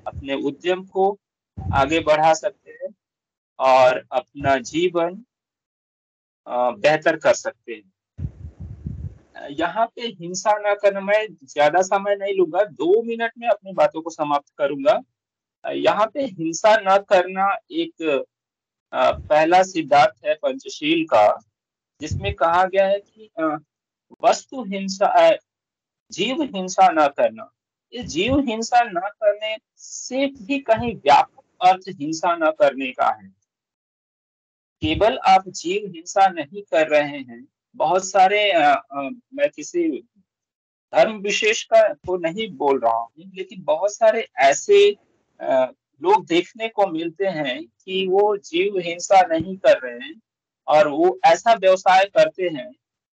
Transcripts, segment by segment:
अपने उद्यम को आगे बढ़ा सकते हैं और अपना जीवन बेहतर कर सकते हैं। यहाँ पे हिंसा न करना, मैं ज्यादा समय नहीं लूंगा, 2 मिनट में अपनी बातों को समाप्त करूंगा। यहाँ पे हिंसा न करना एक पहला सिद्धांत है पंचशील का, जिसमें कहा गया है कि वस्तु हिंसा जीव हिंसा न करना। इस जीव हिंसा न करने से भी कहीं व्यापक अर्थ हिंसा न करने का है। केवल आप जीव हिंसा नहीं कर रहे हैं, बहुत सारे मैं किसी धर्म विशेष का को नहीं बोल रहा हूँ, लेकिन बहुत सारे ऐसे लोग देखने को मिलते हैं कि वो जीव हिंसा नहीं कर रहे हैं और वो ऐसा व्यवसाय करते हैं।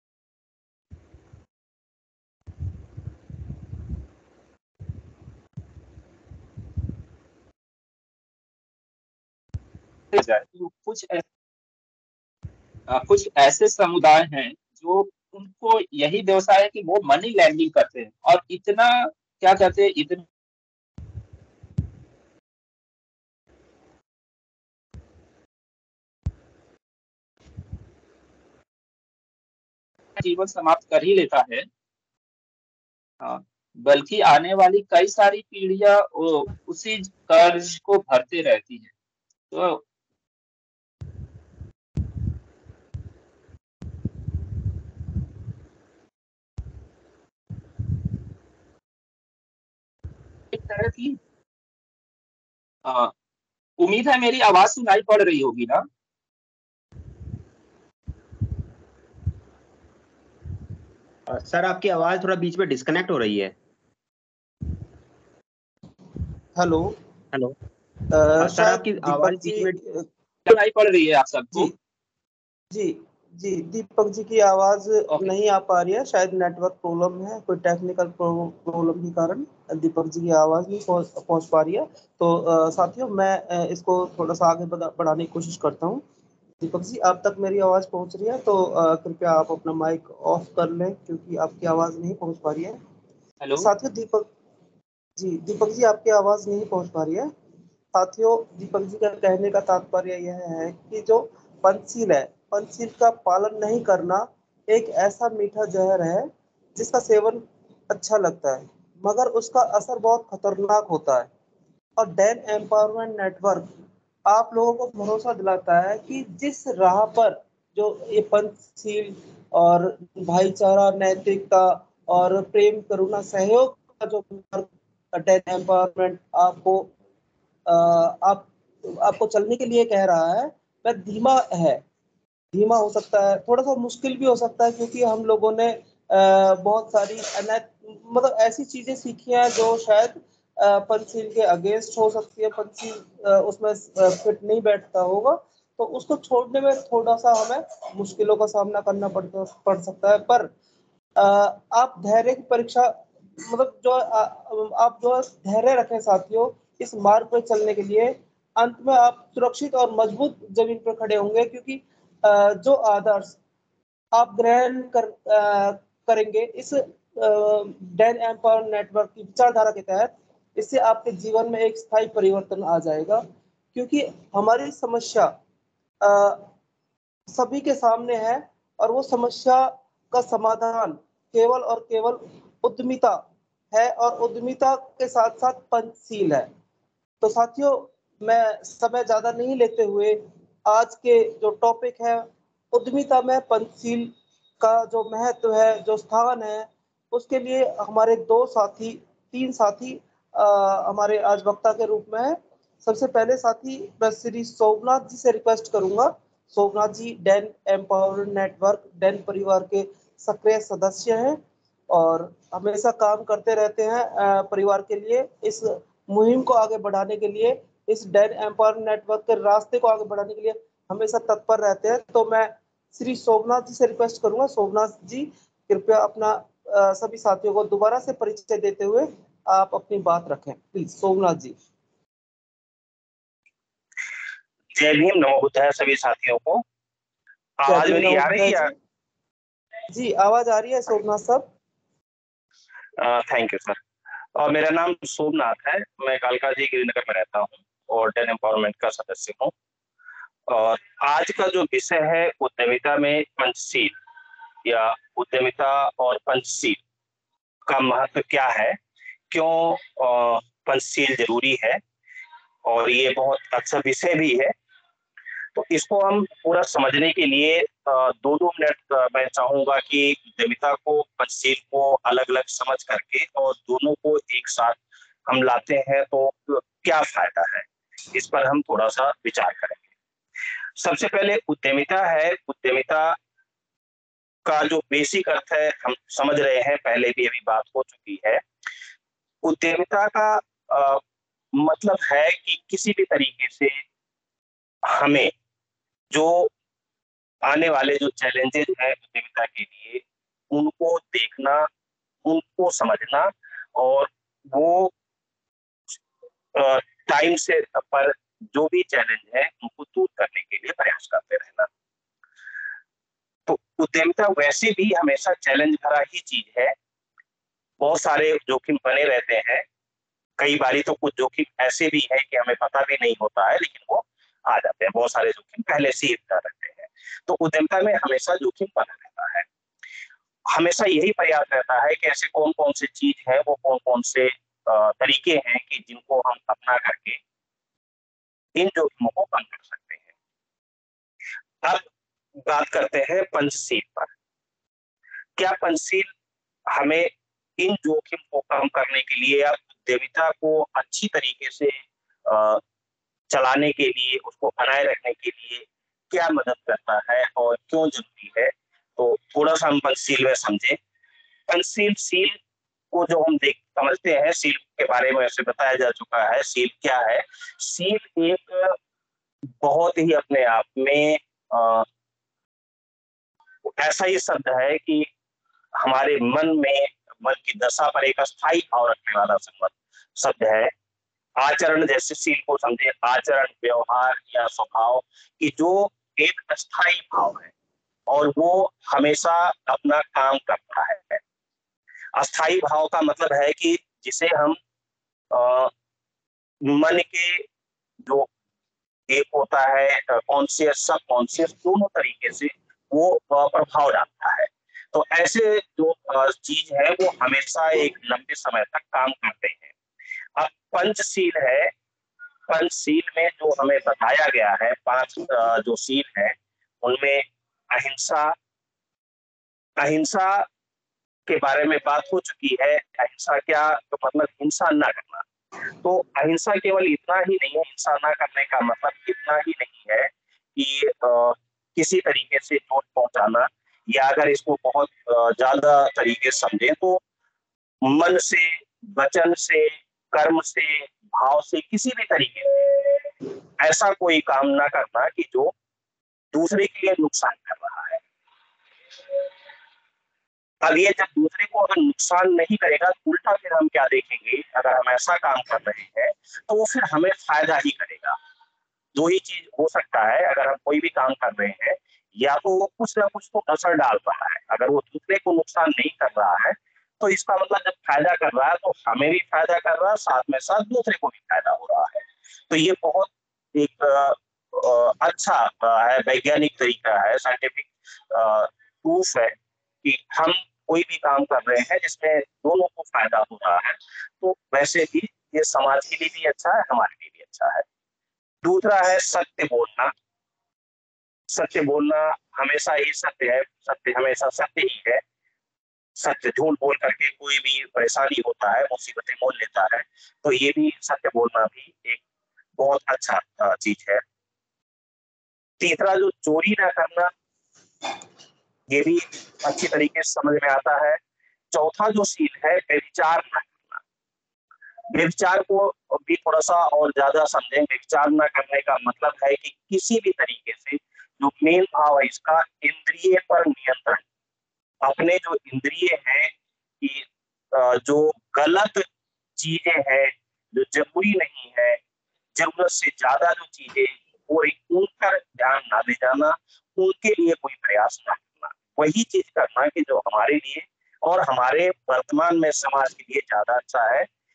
तो कुछ ऐसे समुदाय हैं जो उनको यही व्यवसाय है कि वो मनी लैंडिंग करते हैं और इतना क्या कहते हैं, इतना जीवन समाप्त कर ही लेता है। हाँ, बल्कि आने वाली कई सारी पीढ़ियां उसी कर्ज को भरते रहती हैं। तो एक तरह की उम्मीद है मेरी आवाज सुनाई पड़ रही होगी ना। सर आपकी आवाज थोड़ा बीच में डिस्कनेक्ट हो रही है। हेलो हेलो सर आपकी आवाज बीच में सुनाई पड़ रही है आप सबको? जी जी दीपक जी की आवाज नहीं आ पा रही है, शायद नेटवर्क प्रॉब्लम है, कोई टेक्निकल प्रॉब्लम के कारण दीपक जी की आवाज नहीं पहुंच पा रही है। तो साथियों मैं इसको थोड़ा सा आगे बढ़ाने की कोशिश करता हूं। दीपक जी आप तक मेरी आवाज पहुंच रही है तो कृपया आप अपना माइक ऑफ कर लें क्योंकि आपकी आवाज नहीं पहुंच पा रही है। हेलो साथियों दीपक जी आपकी आवाज नहीं पहुंच पा रही है। साथियों दीपक जी का कहने का तात्पर्य यह है कि जो पंचशील है, पंचशील का पालन नहीं करना एक ऐसा मीठा जहर है जिसका सेवन अच्छा लगता है मगर उसका असर बहुत खतरनाक होता है। और डैन एम्पावरमेंट नेटवर्क आप लोगों को भरोसा दिलाता है कि जिस राह पर जो ये पंचशील और भाईचारा, नैतिकता और प्रेम, करुणा, सहयोग का जो डैन एम्पावरमेंट आपको चलने के लिए कह रहा है, वह धीमा हो सकता है, थोड़ा सा मुश्किल भी हो सकता है क्योंकि हम लोगों ने बहुत सारी मतलब ऐसी चीजें सीखी हैं जो शायद पंचशील के अगेंस्ट हो सकती है, पंचशील उसमें फिट नहीं बैठता होगा, तो उसको छोड़ने में थोड़ा सा हमें मुश्किलों का सामना करना पड़ सकता है। पर आप धैर्य की परीक्षा मतलब जो आप जो धैर्य रखें साथियों, इस मार्ग पर चलने के लिए अंत में आप सुरक्षित और मजबूत जमीन पर खड़े होंगे क्योंकि जो आदर्श आप करेंगे इस डैन एम्पावर नेटवर्क की विचारधारा के तहत, इससे आपके जीवन में एक स्थायी परिवर्तन आ जाएगा क्योंकि हमारी समस्या सभी के सामने है और वो समस्या का समाधान केवल और केवल उद्यमिता है और उद्यमिता के साथ साथ पंचशील है। तो साथियों मैं समय ज्यादा नहीं लेते हुए आज के जो टॉपिक है उद्यमिता में पंचशील का जो महत्व है, जो स्थान है, उसके लिए हमारे तीन साथी हमारे आज वक्ता के रूप में है। सबसे पहले साथी मैं श्री सोमनाथ जी से रिक्वेस्ट करूंगा। Somnath ji Dan empower network Dan परिवार के सक्रिय सदस्य हैं और हमेशा काम करते रहते हैं परिवार के लिए, इस मुहिम को आगे बढ़ाने के लिए, इस डैन एम्पावर नेटवर्क के रास्ते को आगे बढ़ाने के लिए हमेशा तत्पर रहते हैं। तो मैं श्री सोमनाथ जी से रिक्वेस्ट करूंगा, सोमनाथ जी कृपया अपना सभी साथियों को दोबारा से परिचय देते हुए आप अपनी बात रखें, प्लीज सोमनाथ जी। जय भीम, नमो बुद्धाय सभी साथियों को। आवाज मेरी आ रही है? जी आवाज आ रही है सोमनाथ साहब। Thank you sir. और मेरा नाम सोमनाथ है। मैं कालका जी गिरिनगर में रहता हूँ और डेन एम्पावरमेंट का सदस्य हूँ। और आज का जो विषय है उद्यमिता में पंचशील या उद्यमिता और पंचशील का महत्व क्या है, क्यों पंचशील जरूरी है, और ये बहुत अच्छा विषय भी है। तो इसको हम पूरा समझने के लिए 2-2 मिनट मैं चाहूंगा कि उद्यमिता को पंचशील को अलग अलग समझ करके और दोनों को एक साथ हम लाते हैं तो क्या फायदा है, इस पर हम थोड़ा सा विचार करेंगे। सबसे पहले उद्यमिता है। उद्यमिता का जो बेसिक अर्थ है हम समझ रहे हैं, पहले भी अभी बात हो चुकी है। उद्यमिता का मतलब है कि किसी भी तरीके से हमें जो आने वाले जो चैलेंजेस हैं उद्यमिता के लिए, उनको देखना, उनको समझना और वो टाइम से पर जो भी चैलेंज है उनको दूर करने के लिए प्रयास करते रहना। तो उद्यमिता वैसे भी हमेशा चैलेंज भरा ही चीज है। बहुत सारे जोखिम बने रहते हैं। कई बारी तो कुछ जोखिम ऐसे भी है कि हमें पता भी नहीं होता है, लेकिन वो आ जाते हैं। बहुत सारे जोखिम पहले से ही रहते हैं। तो उद्यमिता में हमेशा जोखिम बना रहता है। हमेशा यही प्रयास रहता है कि ऐसे कौन कौन से चीज है, वो कौन कौन से तरीके हैं कि जिनको हम अपना करके इन जोखिमों को कम कर सकते हैं। अब बात करते हैं पंचशील पर। क्या पंचशील हमें इन जोखिम को कम करने के लिए या उद्यमिता को अच्छी तरीके से चलाने के लिए, उसको बनाए रखने के लिए क्या मदद करता है और क्यों जरूरी है, तो थोड़ा सा हम पंचशील में समझें। पंचशील, सील को जो हम देख समझते हैं, सील के बारे में ऐसे बताया जा चुका है। सील क्या है? सील एक बहुत ही अपने आप में ऐसा ही शब्द है कि हमारे मन की दशा पर एक अस्थायी भाव रखने वाला शब्द है। आचरण, जैसे सील को समझे आचरण, व्यवहार या स्वभाव की जो एक अस्थायी भाव है और वो हमेशा अपना काम करता है। अस्थायी भाव का मतलब है कि जिसे हम मन के जो एक होता है कॉन्शियस, सब कॉन्शियस, दोनों तरीके से वो प्रभाव डालता है। तो ऐसे जो चीज है वो हमेशा एक लंबे समय तक काम करते हैं। अब पंचशील है। पंचशील में जो हमें बताया गया है, 5 जो शील है उनमें अहिंसा, अहिंसा के बारे में बात हो चुकी है। अहिंसा क्या, तो मतलब हिंसा ना करना। तो अहिंसा केवल इतना ही नहीं है, हिंसा ना करने का मतलब इतना ही नहीं है कि किसी तरीके से चोट पहुंचाना, या अगर इसको बहुत ज्यादा तरीके से समझे तो मन से, वचन से, कर्म से, भाव से, किसी भी तरीके से ऐसा कोई काम ना करना कि जो दूसरे के लिए नुकसान कर रहा है। अब ये जब दूसरे को अगर नुकसान नहीं करेगा, उल्टा फिर हम क्या देखेंगे, अगर हम ऐसा काम कर रहे हैं तो वो फिर हमें फायदा ही करेगा। दो ही चीज हो सकता है, अगर हम कोई भी काम कर रहे हैं, या तो वो कुछ ना कुछ तो असर डाल रहा है। अगर वो दूसरे को नुकसान नहीं कर रहा है तो इसका मतलब जब फायदा कर रहा है तो हमें भी फायदा कर रहा है, साथ में साथ दूसरे को भी फायदा हो रहा है। तो ये बहुत एक अच्छा है, वैज्ञानिक तरीका है, साइंटिफिक प्रूफ है कि हम कोई भी काम कर रहे हैं जिसमें दोनों को फायदा हो रहा है, तो वैसे भी ये समाज के लिए भी अच्छा है, हमारे लिए भी अच्छा है। दूसरा है सत्य बोलना। सत्य बोलना हमेशा ही सत्य है, सत्य हमेशा सत्य ही है। सत्य, झूठ बोल करके कोई भी परेशानी होता है, मुसीबतें मोल लेता है, तो ये भी सत्य बोलना भी एक बहुत अच्छा चीज है। तीसरा जो चोरी ना करना, ये भी अच्छी तरीके से समझ में आता है। चौथा जो सील है व्यभिचार ना करना। व्यभिचार को भी थोड़ा सा और ज्यादा समझें। व्यभिचार ना करने का मतलब है कि किसी भी तरीके से, जो मेन भाव है इसका, इंद्रिय पर नियंत्रण। अपने जो इंद्रिय हैं कि जो गलत चीजें हैं, जो जरूरी नहीं है, जरूरत से ज्यादा जो चीजें हो रही, उन पर ध्यान ना दे जाना, उनके लिए कोई प्रयास ना करना। वही चीज करना कि जो हमारे लिए और हमारे वर्तमान में समाज के लिए ज्यादा अच्छा है।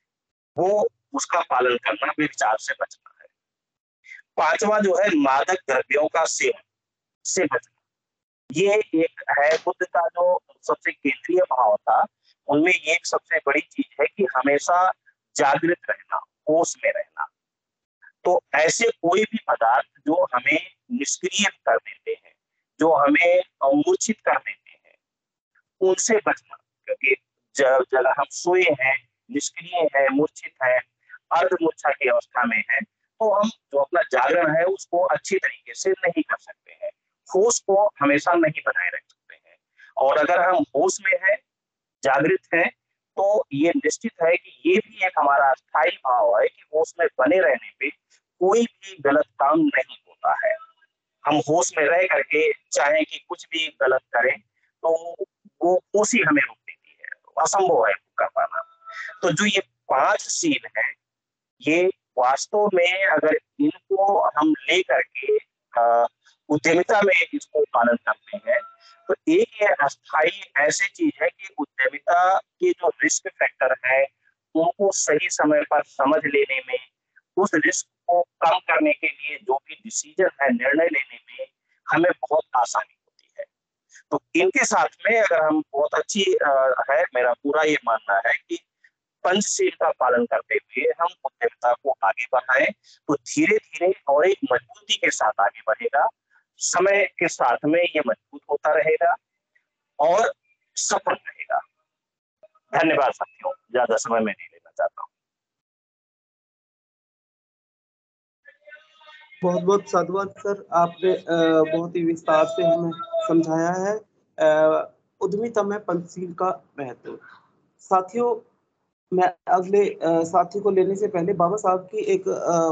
वो उसका पालन करना, व्यभिचार से बचना है। पांचवा जो है मादक द्रव्यों का सेवन से बचना। ये एक है बुद्ध का जो सबसे केंद्रीय भाव था, उनमें ये एक सबसे बड़ी चीज है कि हमेशा जागृत रहना, होश में रहना। तो ऐसे कोई भी पदार्थ जो हमें निष्क्रिय कर देते हैं, जो हमें मूर्छित कर देते हैं, उनसे बचना। क्योंकि जब हम सोए हैं, निष्क्रिय है, मूर्छित है, अर्धमूर्छा की अवस्था में है, तो हम जो अपना जागरण है उसको अच्छी तरीके से नहीं कर सकते हैं, होश को हमेशा नहीं बनाए रख सकते हैं। और अगर हम होश में है, जागृत है, तो ये निश्चित है कि ये भी एक हमारा स्थायी भाव है कि होश में बने रहने पे कोई भी गलत काम नहीं होता है। हम होश में रह करके चाहे कि कुछ भी गलत करें तो वो होश ही हमें रोक देती है, असंभव है कर पाना। तो जो ये 5 सील है, ये वास्तव में अगर इनको हम ले करके उद्यमिता में इसको पालन करते हैं, तो एक ये अस्थायी ऐसी चीज है कि उद्यमिता के जो रिस्क फैक्टर है उनको सही समय पर समझ लेने में, उस रिस्क को कम करने के लिए जो भी डिसीजन है, निर्णय लेने में हमें बहुत आसानी होती है। तो इनके साथ में अगर हम बहुत अच्छी है, मेरा पूरा ये मानना है कि पंचशील का पालन करते हुए हम उद्यमिता को आगे बढ़ाएं, तो धीरे धीरे और एक मजबूती के साथ आगे बढ़ेगा। समय के साथ में ये मजबूत होता रहेगा और सफल रहेगा। धन्यवाद साथियों, ज्यादा समय मैं नहीं लेना चाहता हूँ। बहुत बहुत साधुवाद सर, आपने बहुत ही विस्तार से हमें समझाया है उद्यमिता में पंचशील का महत्व। साथियों, मैं अगले साथी को लेने से पहले बाबा साहब की एक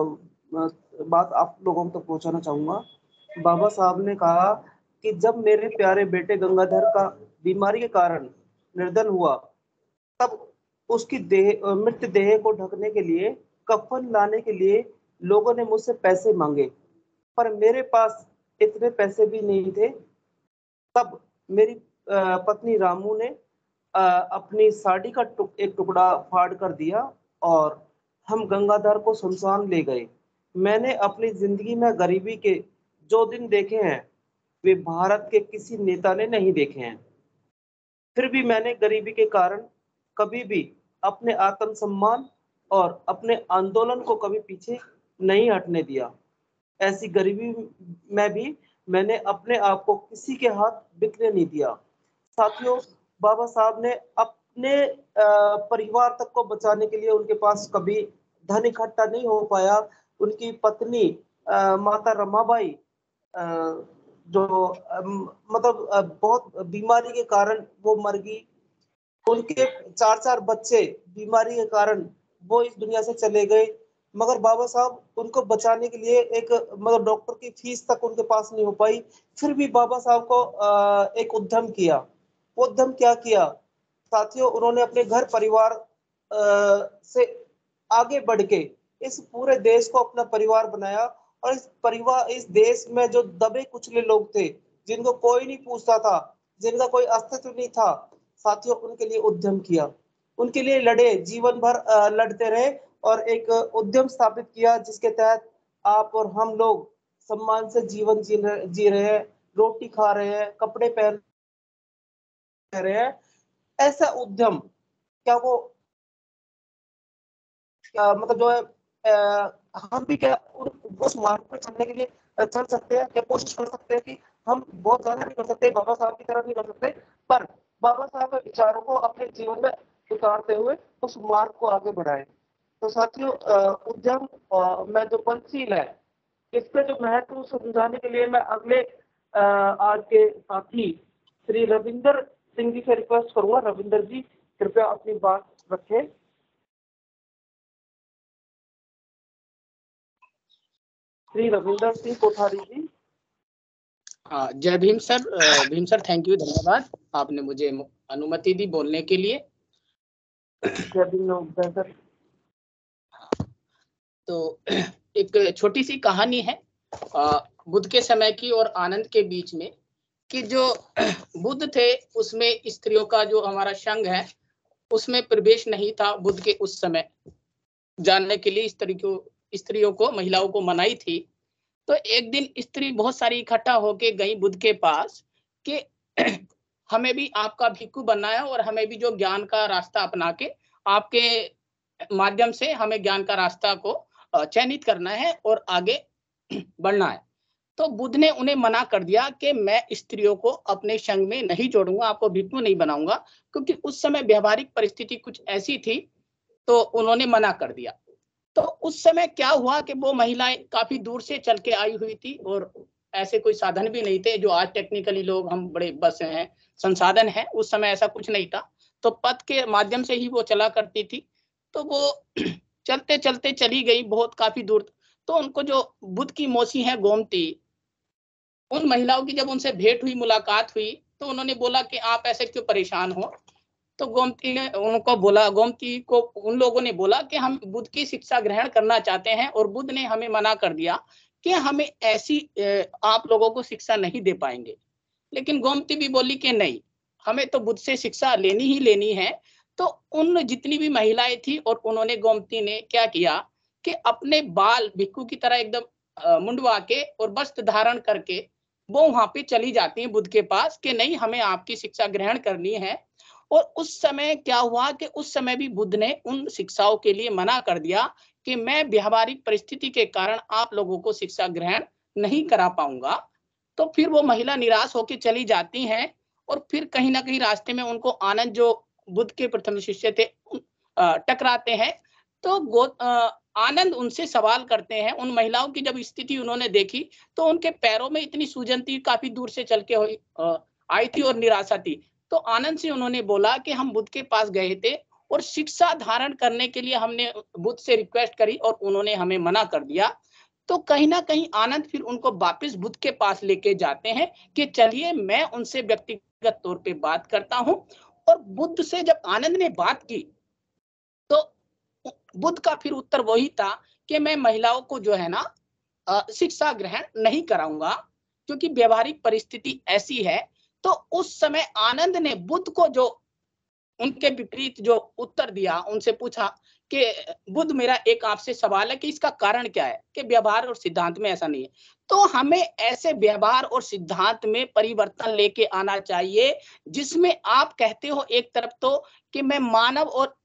बात आप लोगों तक पहुंचाना चाहूंगा। बाबा साहब ने कहा कि जब मेरे प्यारे बेटे गंगाधर का बीमारी के कारण निर्धन हुआ, तब उसकी मृत देह को ढकने के लिए, कफन लाने के लिए लोगों ने मुझसे पैसे मांगे, पर मेरे पास इतने पैसे भी नहीं थे। तब मेरी पत्नी रामू ने अपनी साड़ी का एक टुकड़ा फाड़ कर दिया और हम गंगाधर को शमशान ले गए। मैंने अपनी जिंदगी में गरीबी के जो दिन देखे हैं वे भारत के किसी नेता ने नहीं देखे हैं। फिर भी मैंने गरीबी के कारण कभी भी अपने आत्मसम्मान और अपने आंदोलन को कभी पीछे नहीं हटने दिया। ऐसी गरीबी में भी मैंने अपने आप को किसी के हाथ बिकने नहीं दिया। साथियों, बाबा साहब ने अपने परिवार तक को बचाने के लिए, उनके पास कभी धन इकट्ठा नहीं हो पाया। उनकी पत्नी माता रमाबाई जो मतलब बहुत बीमारी के कारण वो मर गई। उनके 4 बच्चे बीमारी के कारण वो इस दुनिया से चले गए, मगर बाबा साहब उनको बचाने के लिए एक मतलब डॉक्टर की फीस तक उनके पास नहीं हो पाई। फिर भी बाबा साहब को एक उद्यम किया। उद्यम क्या किया साथियों, उन्होंने अपने घर परिवार से आगे बढ़ के इस पूरे देश को अपना परिवार बनाया। और इस देश में जो दबे कुचले लोग थे, जिनको कोई नहीं पूछता था, जिनका कोई अस्तित्व नहीं था, साथियों उनके लिए उद्यम किया, उनके लिए लड़े, जीवन भर लड़ते रहे और एक उद्यम स्थापित किया जिसके तहत आप और हम लोग सम्मान से जीवन जी रहे हैं, रोटी खा रहे हैं, कपड़े पहन रहे हैं। ऐसा उद्यम क्या वो मतलब जो है हम भी क्या उस मार्ग पर चलने के लिए चल सकते हैं, क्या कोशिश कर सकते हैं कि हम बहुत ज्यादा नहीं कर सकते, बाबा साहब की तरह नहीं कर सकते, पर बाबा साहब के विचारों को अपने जीवन में उतारते हुए उस मार्ग को आगे बढ़ाएं। तो साथियों, उद्यम में जो पंचशील है, इसके जो महत्व समझाने के लिए मैं अगले आज के साथी श्री रविंदर सिंह जी से रिक्वेस्ट करूंगा। रविंदर जी, कृपया अपनी बात रखें। श्री रविंदर सिंह कोठारी जी। जय Bhim sir. Bhim sir, thank you, धन्यवाद, आपने मुझे अनुमति दी बोलने के लिए। जय भीम सर। तो एक छोटी सी कहानी है बुद्ध के समय की और आनंद के बीच में, कि जो बुद्ध थे उसमें स्त्रियों का जो हमारा संघ है उसमें प्रवेश नहीं था बुद्ध के उस समय। जानने के लिए स्त्रियों को, महिलाओं को मनाई थी। तो एक दिन स्त्री बहुत सारी इकट्ठा होके गई बुद्ध के पास कि हमें भी आपका भिक्खु बनना है और हमें भी जो ज्ञान का रास्ता अपना के आपके माध्यम से हमें ज्ञान का रास्ता को चयनित करना है और आगे बढ़ना है। तो बुद्ध ने उन्हें मना कर दिया कि मैं स्त्रियों को अपने संग में नहीं जोड़ूंगा, आपको भिक्खु नहीं बनाऊंगा, क्योंकि उस समय व्यवहारिक परिस्थिति कुछ ऐसी थी, तो उन्होंने मना कर दिया। तो उस समय क्या हुआ कि वो महिलाएं काफी दूर से चल के आई हुई थी और ऐसे कोई साधन भी नहीं थे जो आज टेक्निकली लोग हम बड़े बस हैं, संसाधन है, उस समय ऐसा कुछ नहीं था। तो पथ के माध्यम से ही वो चला करती थी। तो वो चलते चलते चली गई बहुत काफी दूर। तो उनको जो बुद्ध की मौसी है गोमती, उन महिलाओं की जब उनसे भेंट हुई, मुलाकात हुई, तो उन्होंने बोला कि आप ऐसे क्यों परेशान हो। तो गोमती ने उनको बोला, गोमती को उन लोगों ने बोला कि हम बुद्ध की शिक्षा ग्रहण करना चाहते हैं और बुद्ध ने हमें मना कर दिया कि हमें ऐसी आप लोगों को शिक्षा नहीं दे पाएंगे। लेकिन गोमती भी बोली कि नहीं, हमें तो बुद्ध से शिक्षा लेनी ही लेनी है। तो उन जितनी भी महिलाएं थी और उन्होंने, गोमती ने क्या किया कि अपने बाल भिक्खु की तरह एकदम मुंडवा के और वस्त्र धारण करके वो वहां पे चली जाती हैं बुद्ध के पास कि नहीं, हमें आपकी शिक्षा ग्रहण करनी है। और उस समय क्या हुआ कि उस समय भी बुद्ध ने उन शिक्षाओं के लिए मना कर दिया कि मैं व्यवहारिक परिस्थिति के कारण आप लोगों को शिक्षा ग्रहण नहीं करा पाऊंगा। तो फिर वो महिला निराश होकर चली जाती हैं और फिर कहीं ना कहीं रास्ते में उनको आनंद, जो बुद्ध के प्रथम शिष्य थे, टकराते हैं। तो आनंद उनसे सवाल करते हैं। उन महिलाओं की जब स्थिति उन्होंने देखी तो उनके पैरों में इतनी सूजन थी, काफी दूर से चल के आई थी और निराशा थी। तो आनंद से उन्होंने बोला कि हम बुद्ध के पास गए थे और शिक्षा धारण करने के लिए हमने बुद्ध से रिक्वेस्ट करी और उन्होंने हमें मना कर दिया। तो कहीं ना कहीं आनंद फिर उनको वापस बुद्ध के पास लेके जाते हैं कि चलिए मैं उनसे व्यक्तिगत तौर पे बात करता हूं। और बुद्ध से जब आनंद ने बात की तो बुद्ध का फिर उत्तर वही था कि मैं महिलाओं को जो है ना शिक्षा ग्रहण नहीं कराऊंगा, क्योंकि व्यवहारिक परिस्थिति ऐसी है। तो उस समय आनंद ने बुद्ध को जो उनके विपरीत जो उत्तर दिया, उनसे पूछा कि बुद्ध, मेरा एक आपसे सवाल है कि इसका कारण क्या है कि व्यवहार और सिद्धांत में ऐसा नहीं है। तो हमें ऐसे व्यवहार और सिद्धांत में परिवर्तन लेके आना चाहिए जिसमें आप कहते हो एक तरफ तो कि मैं मानव और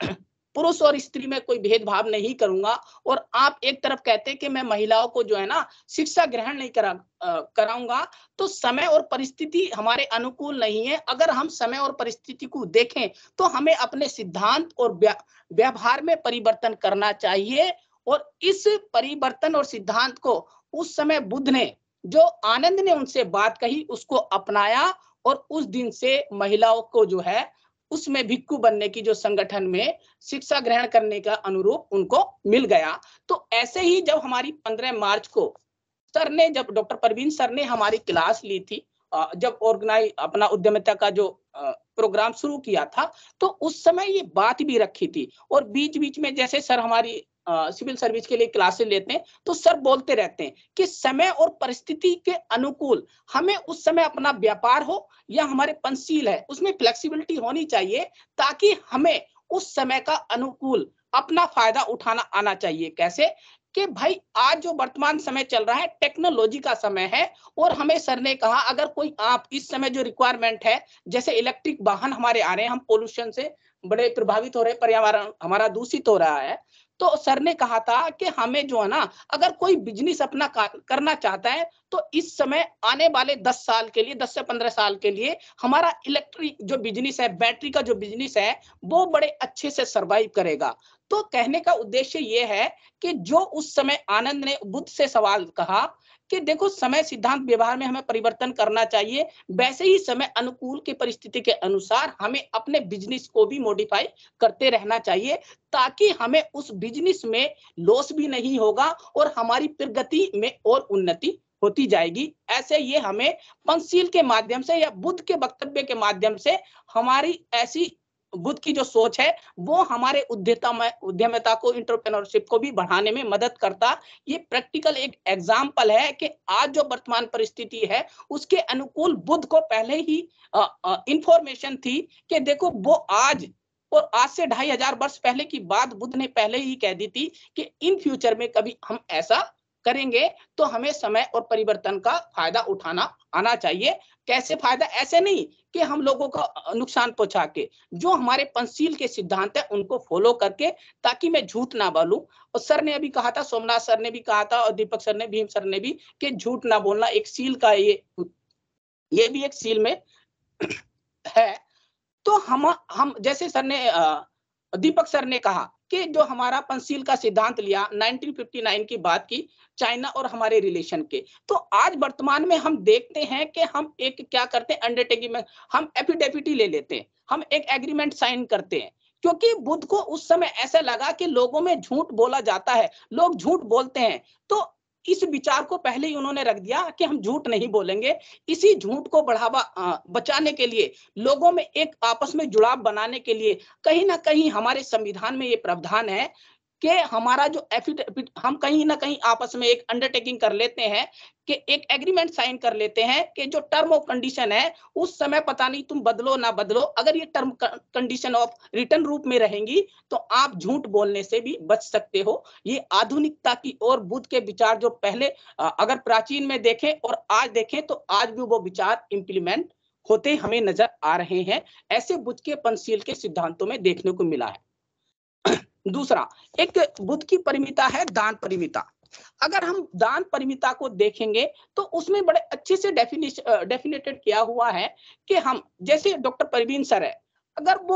पुरुष और स्त्री में कोई भेदभाव नहीं करूंगा, और आप एक तरफ कहते हैं कि मैं महिलाओं को जो है ना शिक्षा ग्रहण नहीं कराऊंगा। तो समय और परिस्थिति हमारे अनुकूल नहीं है। अगर हम समय और परिस्थिति को देखें तो हमें अपने सिद्धांत और व्यवहार में परिवर्तन करना चाहिए। और इस परिवर्तन और सिद्धांत को उस समय बुद्ध ने, जो आनंद ने उनसे बात कही, उसको अपनाया और उस दिन से महिलाओं को जो है उसमें भिक्खु बनने की जो संगठन में शिक्षा ग्रहण करने का अनुरूप उनको मिल गया। तो ऐसे ही जब हमारी 15 मार्च को सर ने, जब डॉक्टर परवीन सर ने हमारी क्लास ली थी, जब ऑर्गेनाइज अपना उद्यमिता का जो प्रोग्राम शुरू किया था, तो उस समय ये बात भी रखी थी। और बीच बीच में जैसे सर हमारी सिविल सर्विस के लिए क्लासेस लेते हैं तो सर बोलते रहते हैं कि समय और परिस्थिति के अनुकूल हमें उस समय अपना व्यापार हो या हमारे पंचशील है उसमें फ्लेक्सिबिलिटी होनी चाहिए, ताकि हमें उस समय का अनुकूल अपना फायदा उठाना आना चाहिए। कैसे कि भाई आज जो वर्तमान समय चल रहा है टेक्नोलॉजी का समय है, और हमें सर ने कहा अगर कोई आप इस समय जो रिक्वायरमेंट है, जैसे इलेक्ट्रिक वाहन हमारे आ रहे हैं, हम पोल्यूशन से बड़े प्रभावित हो रहे, पर्यावरण हमारा दूषित हो रहा है, तो सर ने कहा था कि हमें जो है ना अगर कोई बिजनेस अपना करना चाहता है तो इस समय आने वाले 10 साल के लिए, 10 से 15 साल के लिए हमारा इलेक्ट्रिक जो बिजनेस है, बैटरी का जो बिजनेस है, वो बड़े अच्छे से सरवाइव करेगा। तो कहने का उद्देश्य ये है कि जो उस समय आनंद ने बुद्ध से सवाल कहा कि देखो समय सिद्धांत व्यवहार में हमें परिवर्तन करना चाहिए, वैसे ही समय अनुकूल की परिस्थिति के अनुसार हमें अपने बिजनेस को भी मॉडिफाई करते रहना चाहिए, ताकि हमें उस बिजनेस में लॉस भी नहीं होगा और हमारी प्रगति में और उन्नति होती जाएगी। ऐसे ये हमें पंचशील के माध्यम से या बुद्ध के वक्तव्य के माध्यम से हमारी ऐसी बुद्ध की जो सोच है वो हमारे उद्यमिता को, एंटरप्रेन्योरशिप को भी बढ़ाने में मदद करता। ये प्रैक्टिकल एक एग्जाम्पल है कि आज जो वर्तमान परिस्थिति है उसके अनुकूल बुद्ध को पहले ही इंफॉर्मेशन थी कि देखो वो आज और आज से 2500 वर्ष पहले की बात बुद्ध ने पहले ही कह दी थी कि इन फ्यूचर में कभी हम ऐसा करेंगे तो हमें समय और परिवर्तन का फायदा उठाना आना चाहिए। कैसे फायदा? ऐसे नहीं कि हम लोगों को नुकसान पहुंचा के, जो हमारे पंचशील के सिद्धांत है उनको फॉलो करके, ताकि मैं झूठ ना बोलूं। और सर ने अभी कहा था, सोमनाथ सर ने भी कहा था और दीपक सर ने, भीम सर ने भी, कि झूठ ना बोलना एक सील का ये भी एक सील में है। तो हम जैसे सर ने दीपक सर ने कहा कि जो हमारा पंचशील का सिद्धांत लिया 1959 की बात की, चाइना और हमारे रिलेशन के, तो आज वर्तमान में हम देखते हैं कि हम एक क्या करते हैं, अंडरटेकिंग में हम एफिडेविट ले लेते हैं, हम एक एग्रीमेंट साइन करते हैं, क्योंकि बुद्ध को उस समय ऐसा लगा कि लोगों में झूठ बोला जाता है, लोग झूठ बोलते हैं। तो इस विचार को पहले ही उन्होंने रख दिया कि हम झूठ नहीं बोलेंगे। इसी झूठ को बढ़ावा बचाने के लिए, लोगों में एक आपस में जुड़ाव बनाने के लिए कहीं ना कहीं हमारे संविधान में ये प्रावधान है कि हमारा जो एफिडेविट, हम कहीं ना कहीं आपस में एक अंडरटेकिंग कर लेते हैं कि एक एग्रीमेंट साइन कर लेते हैं कि जो टर्म ऑफ कंडीशन है उस समय पता नहीं तुम बदलो ना बदलो, अगर ये टर्म कंडीशन ऑफ रिटर्न रूप में रहेंगी तो आप झूठ बोलने से भी बच सकते हो। ये आधुनिकता की और बुद्ध के विचार जो पहले अगर प्राचीन में देखें और आज देखें तो आज भी वो विचार इंप्लीमेंट होते हमें नजर आ रहे हैं। ऐसे बुद्ध के पंचशील के सिद्धांतों में देखने को मिला है। दूसरा, एक बुद्ध की परिमिता है दान परिमिता। अगर हम दान परिमिता को देखेंगे तो उसमें बड़े अच्छे से डेफिनेटेड किया हुआ है कि हम, जैसे डॉक्टर परवीन सर है, अगर वो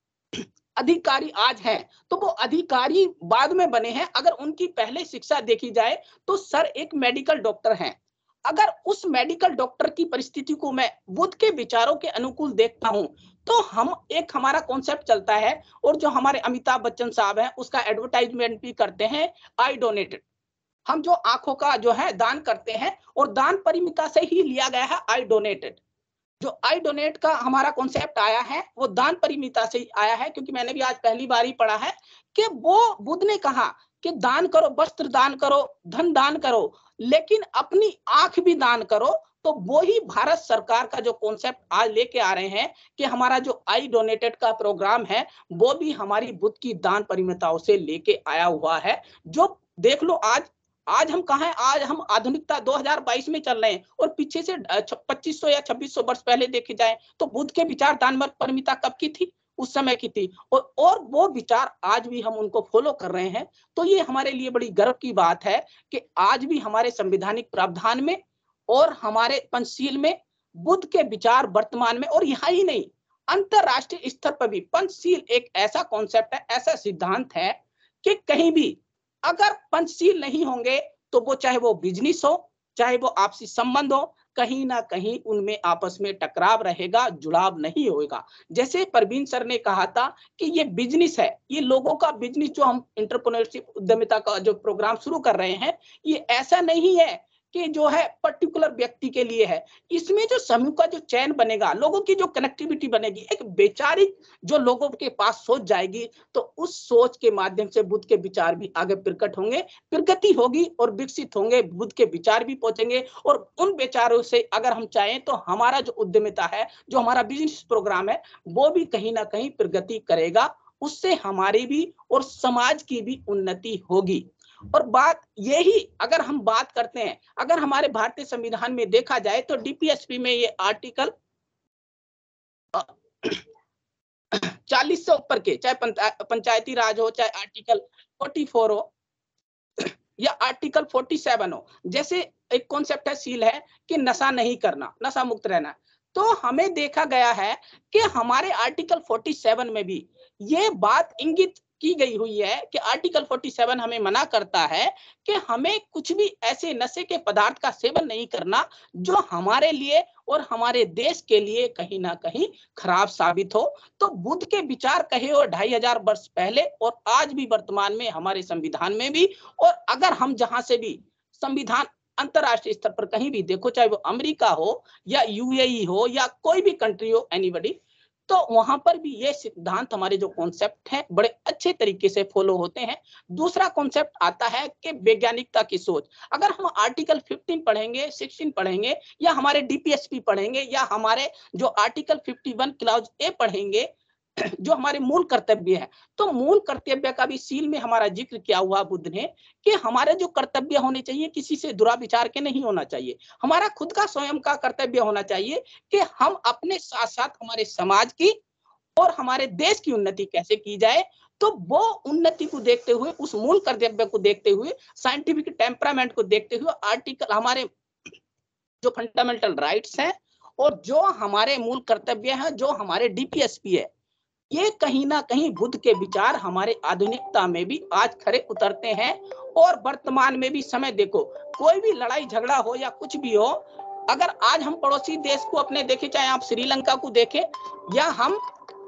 अधिकारी आज हैं तो वो अधिकारी बाद में बने हैं। अगर उनकी पहले शिक्षा देखी जाए तो सर एक मेडिकल डॉक्टर हैं। अगर उस मेडिकल डॉक्टर की परिस्थिति को मैं बुद्ध के विचारों के अनुकूल देखता हूं तो हम एक हमारा कॉन्सेप्ट चलता है, और जो हमारे अमिताभ बच्चन साहब हैं उसका एडवर्टाइजमेंट भी करते हैं, आई डोनेटेड। हम जो आंखों का जो है दान करते हैं, और दान परिमिता से ही लिया गया है आई डोनेटेड। जो आई डोनेट का हमारा कॉन्सेप्ट आया है वो दान परिमिता से ही आया है, क्योंकि मैंने भी आज पहली बार ही पढ़ा है कि वो बुद्ध ने कहा कि दान करो, वस्त्र दान करो, धन दान करो, लेकिन अपनी आंख भी दान करो। तो वो ही भारत सरकार का जो कॉन्सेप्ट आज लेके आ रहे हैं कि हमारा जो आई डोनेटेड का प्रोग्राम है वो भी हमारी बुद्ध की दान परिमिताओं से लेके आया हुआ है। जो देख लो आज हम कहाँ हैं, आज हम आधुनिकता 2022 में चल रहे हैं, और पीछे से 2500 या 2600 वर्ष पहले देखे जाए तो बुद्ध के विचार दान परिमिता कब की थी? उस समय की थी। और वो विचार आज भी हम उनको फॉलो कर रहे हैं। तो ये हमारे लिए बड़ी गर्व की बात है कि आज भी हमारे संवैधानिक प्रावधान में और हमारे पंचशील में बुद्ध के विचार वर्तमान में, और यहाँ ही नहीं, अंतरराष्ट्रीय स्तर पर भी पंचशील एक ऐसा कॉन्सेप्ट है, ऐसा सिद्धांत है कि कहीं भी अगर पंचशील नहीं होंगे तो वो, चाहे वो बिजनेस हो, चाहे वो आपसी संबंध हो, कहीं ना कहीं उनमें आपस में टकराव रहेगा, जुड़ाव नहीं होगा। जैसे परवीन सर ने कहा था कि ये बिजनेस है, ये लोगों का बिजनेस, जो हम एंटरप्रेन्योरशिप उद्यमिता का जो प्रोग्राम शुरू कर रहे हैं, ये ऐसा नहीं है कि जो है पर्टिकुलर व्यक्ति के लिए है। इसमें जो समूह का जो चयन बनेगा, लोगों की जो कनेक्टिविटी बनेगी, एक वैचारिक जो लोगों के पास सोच जाएगी, तो उस सोच के माध्यम से बुद्ध के विचार भी आगे प्रकट होंगे, प्रगति होगी और विकसित होंगे, बुद्ध के विचार भी पहुंचेंगे। और उन विचारों से अगर हम चाहें तो हमारा जो उद्यमिता है, जो हमारा बिजनेस प्रोग्राम है, वो भी कहीं ना कहीं प्रगति करेगा। उससे हमारी भी और समाज की भी उन्नति होगी। और बात यही, अगर हम बात करते हैं, अगर हमारे भारतीय संविधान में देखा जाए तो डीपीएसपी में ये आर्टिकल 40 से ऊपर के, चाहे पंचायती राज हो, चाहे आर्टिकल 44 हो या आर्टिकल 47 हो, जैसे एक कॉन्सेप्ट है सील है कि नशा नहीं करना, नशा मुक्त रहना। तो हमें देखा गया है कि हमारे आर्टिकल 47 में भी ये बात इंगित की गई हुई है कि आर्टिकल 47 हमें मना करता है कि हमें कुछ भी ऐसे नशे के पदार्थ का सेवन नहीं करना जो हमारे लिए और हमारे देश के लिए कहीं ना कहीं खराब साबित हो। तो बुद्ध के विचार कहे और 2500 वर्ष पहले और आज भी वर्तमान में हमारे संविधान में भी, और अगर हम जहां से भी संविधान अंतरराष्ट्रीय स्तर पर कहीं भी देखो, चाहे वो अमेरिका हो या यूएई हो या कोई भी कंट्री हो, एनीबडी, तो वहां पर भी ये सिद्धांत, हमारे जो कॉन्सेप्ट हैं, बड़े अच्छे तरीके से फॉलो होते हैं। दूसरा कॉन्सेप्ट आता है कि वैज्ञानिकता की सोच। अगर हम आर्टिकल 15 पढ़ेंगे, 16 पढ़ेंगे, या हमारे डीपीएसपी पढ़ेंगे, या हमारे जो आर्टिकल 51 क्लॉज ए पढ़ेंगे, जो हमारे मूल कर्तव्य है, तो मूल कर्तव्य का भी सील में हमारा जिक्र किया हुआ बुद्ध ने कि हमारे जो कर्तव्य होने चाहिए किसी से दुराविचार के नहीं होना चाहिए। हमारा खुद का स्वयं का कर्तव्य होना चाहिए कि हम अपने साथ साथ हमारे समाज की और हमारे देश की उन्नति कैसे की जाए। तो वो उन्नति को देखते हुए, उस मूल कर्तव्य को देखते हुए, साइंटिफिक टेम्परामेंट को देखते हुए, आर्टिकल हमारे जो फंडामेंटल राइट्स हैं और जो हमारे मूल कर्तव्य हैं, जो हमारे डीपीएसपी है, ये कहीं ना कहीं बुद्ध के विचार हमारे आधुनिकता में भी आज खरे उतरते हैं। और वर्तमान में भी समय देखो, कोई भी लड़ाई झगड़ा हो या कुछ भी हो, अगर आज हम पड़ोसी देश को अपने देखें, चाहे आप श्रीलंका को देखें या हम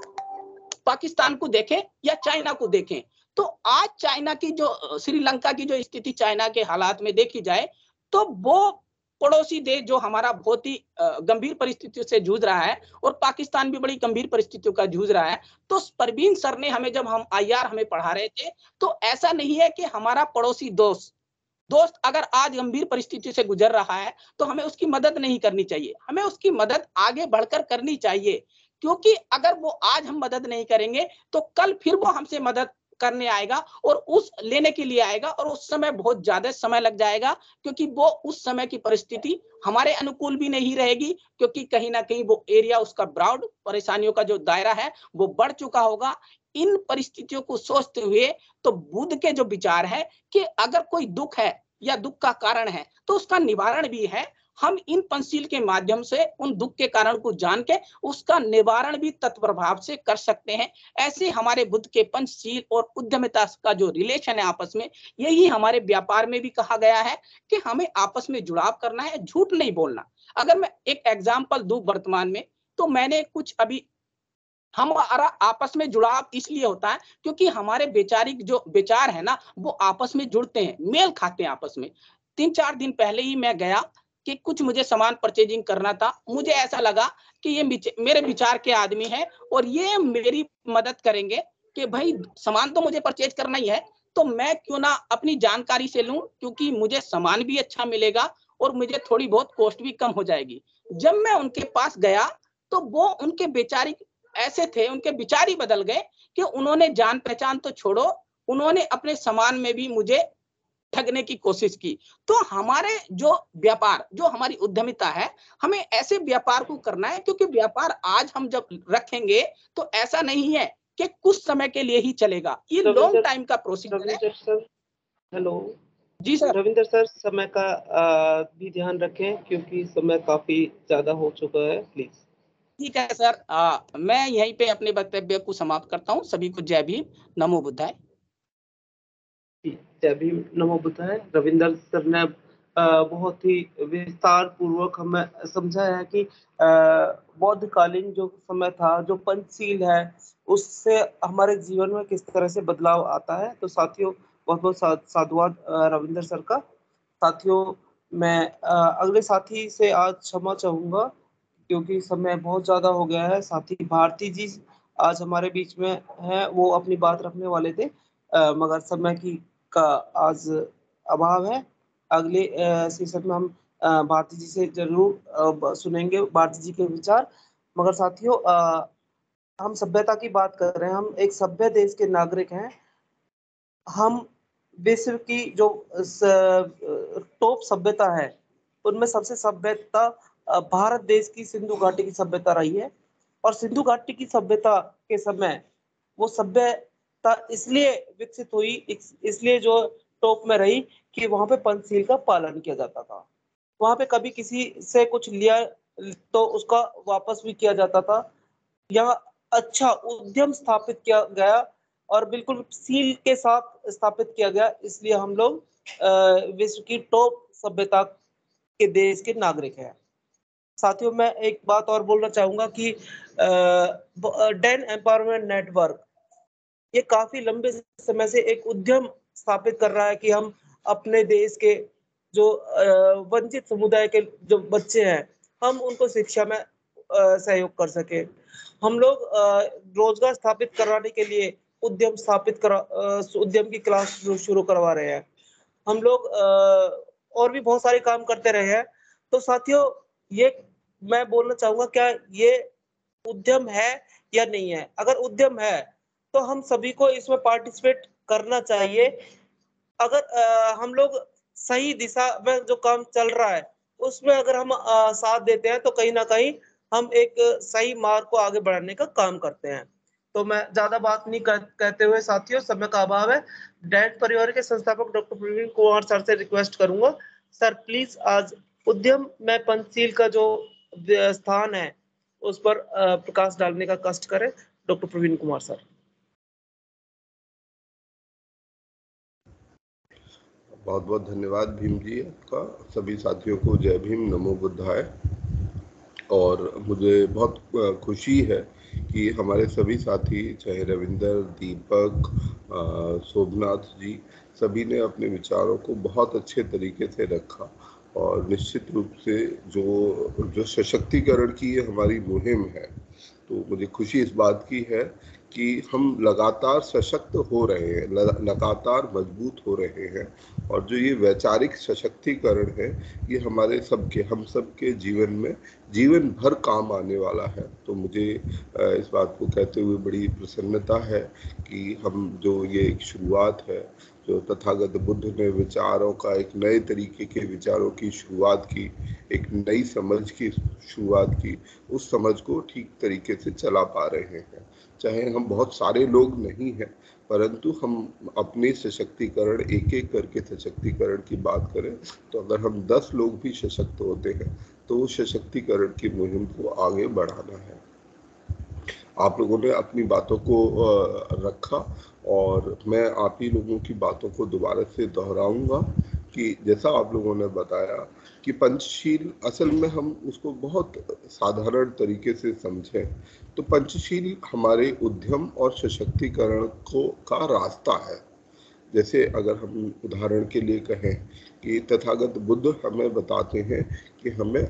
पाकिस्तान को देखें या चाइना को देखें, तो आज चाइना की जो श्रीलंका की जो स्थिति चाइना के हालात में देखी जाए, तो वो पड़ोसी देश जो हमारा बहुत ही गंभीर परिस्थितियों से जूझ रहा है और पाकिस्तान भी बड़ी गंभीर परिस्थितियों का जूझ रहा है। तो परवीन सर ने हमें, जब हम आईआर हमें पढ़ा रहे थे, तो ऐसा नहीं है कि हमारा पड़ोसी दोस्त अगर आज गंभीर परिस्थिति से गुजर रहा है तो हमें उसकी मदद नहीं करनी चाहिए, हमें उसकी मदद आगे बढ़कर करनी चाहिए। क्योंकि अगर वो आज हम मदद नहीं करेंगे तो कल फिर वो हमसे मदद करने आएगा और उस लेने के लिए आएगा, और उस समय बहुत ज्यादा समय लग जाएगा, क्योंकि वो उस समय की परिस्थिति हमारे अनुकूल भी नहीं रहेगी, क्योंकि कहीं ना कहीं वो एरिया, उसका ब्रॉड परेशानियों का जो दायरा है वो बढ़ चुका होगा। इन परिस्थितियों को सोचते हुए तो बुद्ध के जो विचार है कि अगर कोई दुख है या दुख का कारण है तो उसका निवारण भी है। हम इन पंचशील के माध्यम से उन दुख के कारण को जान के उसका निवारण भी तत्प्रभाव से कर सकते हैं। ऐसे हमारे बुद्ध के पंचशील और उद्यमिता का जो रिलेशन है आपस में, यही हमारे व्यापार में भी कहा गया है कि हमें आपस में जुड़ाव करना है, झूठ नहीं बोलना। अगर मैं एक एग्जांपल दूं वर्तमान में, तो मैंने कुछ अभी, हमारा आपस में जुड़ाव इसलिए होता है क्योंकि हमारे वैचारिक जो विचार है ना, वो आपस में जुड़ते हैं, मेल खाते हैं आपस में। 3-4 दिन पहले ही मैं गया कि कुछ मुझे सामान परचेजिंग करना था, मुझे ऐसा लगा कि ये मेरे विचार के आदमी हैं और ये मेरी मदद करेंगे कि भाई सामान तो मुझे परचेज करना ही है, तो मैं क्यों ना अपनी जानकारी से लूं, क्योंकि मुझे सामान भी अच्छा मिलेगा और मुझे थोड़ी बहुत कॉस्ट भी कम हो जाएगी। जब मैं उनके पास गया तो वो उनके वैचारिक ऐसे थे, उनके विचार ही बदल गए कि उन्होंने जान पहचान तो छोड़ो, उन्होंने अपने सामान में भी मुझे ठगने की कोशिश की। तो हमारे जो व्यापार, जो हमारी उद्यमिता है, हमें ऐसे व्यापार को करना है, क्योंकि व्यापार आज हम जब रखेंगे तो ऐसा नहीं है कि कुछ समय के लिए ही चलेगा, ये लॉन्ग टाइम का प्रोसीजर है। रविंदर सर, हेलो जी सर। रविंदर सर, समय का भी ध्यान रखें क्योंकि समय काफी ज्यादा हो चुका है, प्लीज। ठीक है सर, मैं यहीं पे अपने वक्तव्य को समाप्त करता हूँ। सभी को जय भीम, नमो बुद्धाय। जय भीम, नमो बुद्धाय। रविंदर सर ने बहुत ही विस्तार पूर्वक हमें समझाया है कि बौद्धकालीन जो समय था, जो पंचशील है, उससे हमारे जीवन में किस तरह से बदलाव आता है। तो साथियों, बहुत बहुत साधुवाद रविंदर सर का। साथियों, मैं अगले साथी से आज क्षमा चाहूंगा क्योंकि समय बहुत ज्यादा हो गया है। साथी भारती जी आज हमारे बीच में हैं, वो अपनी बात रखने वाले थे, मगर समय की का आज अभाव है। अगले सेशन में हम भारती जी से जरूर सुनेंगे भारती जी के विचार। मगर साथियों, हम सभ्यता की बात कर रहे हैं, हम एक सभ्य देश के नागरिक हैं। हम विश्व की जो टॉप सभ्यता है उनमें सबसे सभ्यता भारत देश की सिंधु घाटी की सभ्यता रही है। और सिंधु घाटी की सभ्यता के समय वो सभ्यता इसलिए विकसित हुई, इसलिए जो टॉप में रही कि वहां पे पंचशील का पालन किया जाता था। वहां पे कभी किसी से कुछ लिया तो उसका वापस भी किया जाता था। यहाँ अच्छा उद्यम स्थापित किया गया और बिल्कुल सील के साथ स्थापित किया गया, इसलिए हम लोग विश्व की टॉप सभ्यता के देश के नागरिक हैं। साथियों, मैं एक बात और बोलना चाहूंगा कि डेन एम्पावरमेंट नेटवर्क ये काफी लंबे समय से एक उद्यम स्थापित कर रहा है कि हम अपने देश के जो वंचित समुदाय के जो बच्चे हैं, हम उनको शिक्षा में सहयोग कर सके। हम लोग रोजगार स्थापित कराने के लिए उद्यम उद्यम की क्लास शुरू करवा रहे हैं। हम लोग और भी बहुत सारे काम करते रहे हैं। तो साथियों, ये मैं बोलना चाहूंगा, क्या ये उद्यम है या नहीं है। अगर उद्यम है तो हम सभी को इसमें पार्टिसिपेट करना चाहिए। अगर हम लोग सही दिशा में जो काम चल रहा है उसमें अगर हम साथ देते हैं तो कहीं ना कहीं हम एक सही मार्ग को आगे बढ़ाने का काम करते हैं। तो मैं ज्यादा बात नहीं कहते हुए साथियों, समय का अभाव है, डैट परिवार के संस्थापक डॉक्टर प्रवीण कुमार सर से रिक्वेस्ट करूंगा, सर प्लीज आज उद्यम में पंचशील का जो स्थान है उस पर प्रकाश डालने का कष्ट करें। Doctor Praveen Kumar sir. बहुत बहुत धन्यवाद भीम जी आपका। सभी साथियों को जय भीम, नमो बुद्धाय। और मुझे बहुत खुशी है कि हमारे सभी साथी, चाहे रविंदर, दीपक, शोभनाथ जी, सभी ने अपने विचारों को बहुत अच्छे तरीके से रखा। और निश्चित रूप से जो सशक्तिकरण की ये हमारी मुहिम है, तो मुझे खुशी इस बात की है कि हम लगातार सशक्त हो रहे हैं, लगातार मजबूत हो रहे हैं। और जो ये वैचारिक सशक्तिकरण है, ये हमारे सबके, हम सबके जीवन में जीवन भर काम आने वाला है। तो मुझे इस बात को कहते हुए बड़ी प्रसन्नता है कि हम जो ये एक शुरुआत है, जो तथागत बुद्ध ने विचारों का, एक नए तरीके के विचारों की शुरुआत की, एक नई समझ की शुरुआत की, उस समझ को ठीक तरीके से चला पा रहे हैं। चाहे हम बहुत सारे लोग नहीं हैं, परंतु हम अपने सशक्तिकरण, एक एक करके सशक्तिकरण की बात करें तो अगर हम 10 लोग भी सशक्त होते हैं तो सशक्तिकरण की मुहिम को आगे बढ़ाना है। आप लोगों ने अपनी बातों को रखा और मैं आप ही लोगों की बातों को दोबारा से दोहराऊंगा कि जैसा आप लोगों ने बताया कि पंचशील, असल में हम उसको बहुत साधारण तरीके से समझें तो पंचशील हमारे उद्यम और सशक्तिकरण का रास्ता है। जैसे अगर हम उदाहरण के लिए कहें कि तथागत बुद्ध हमें बताते हैं कि हमें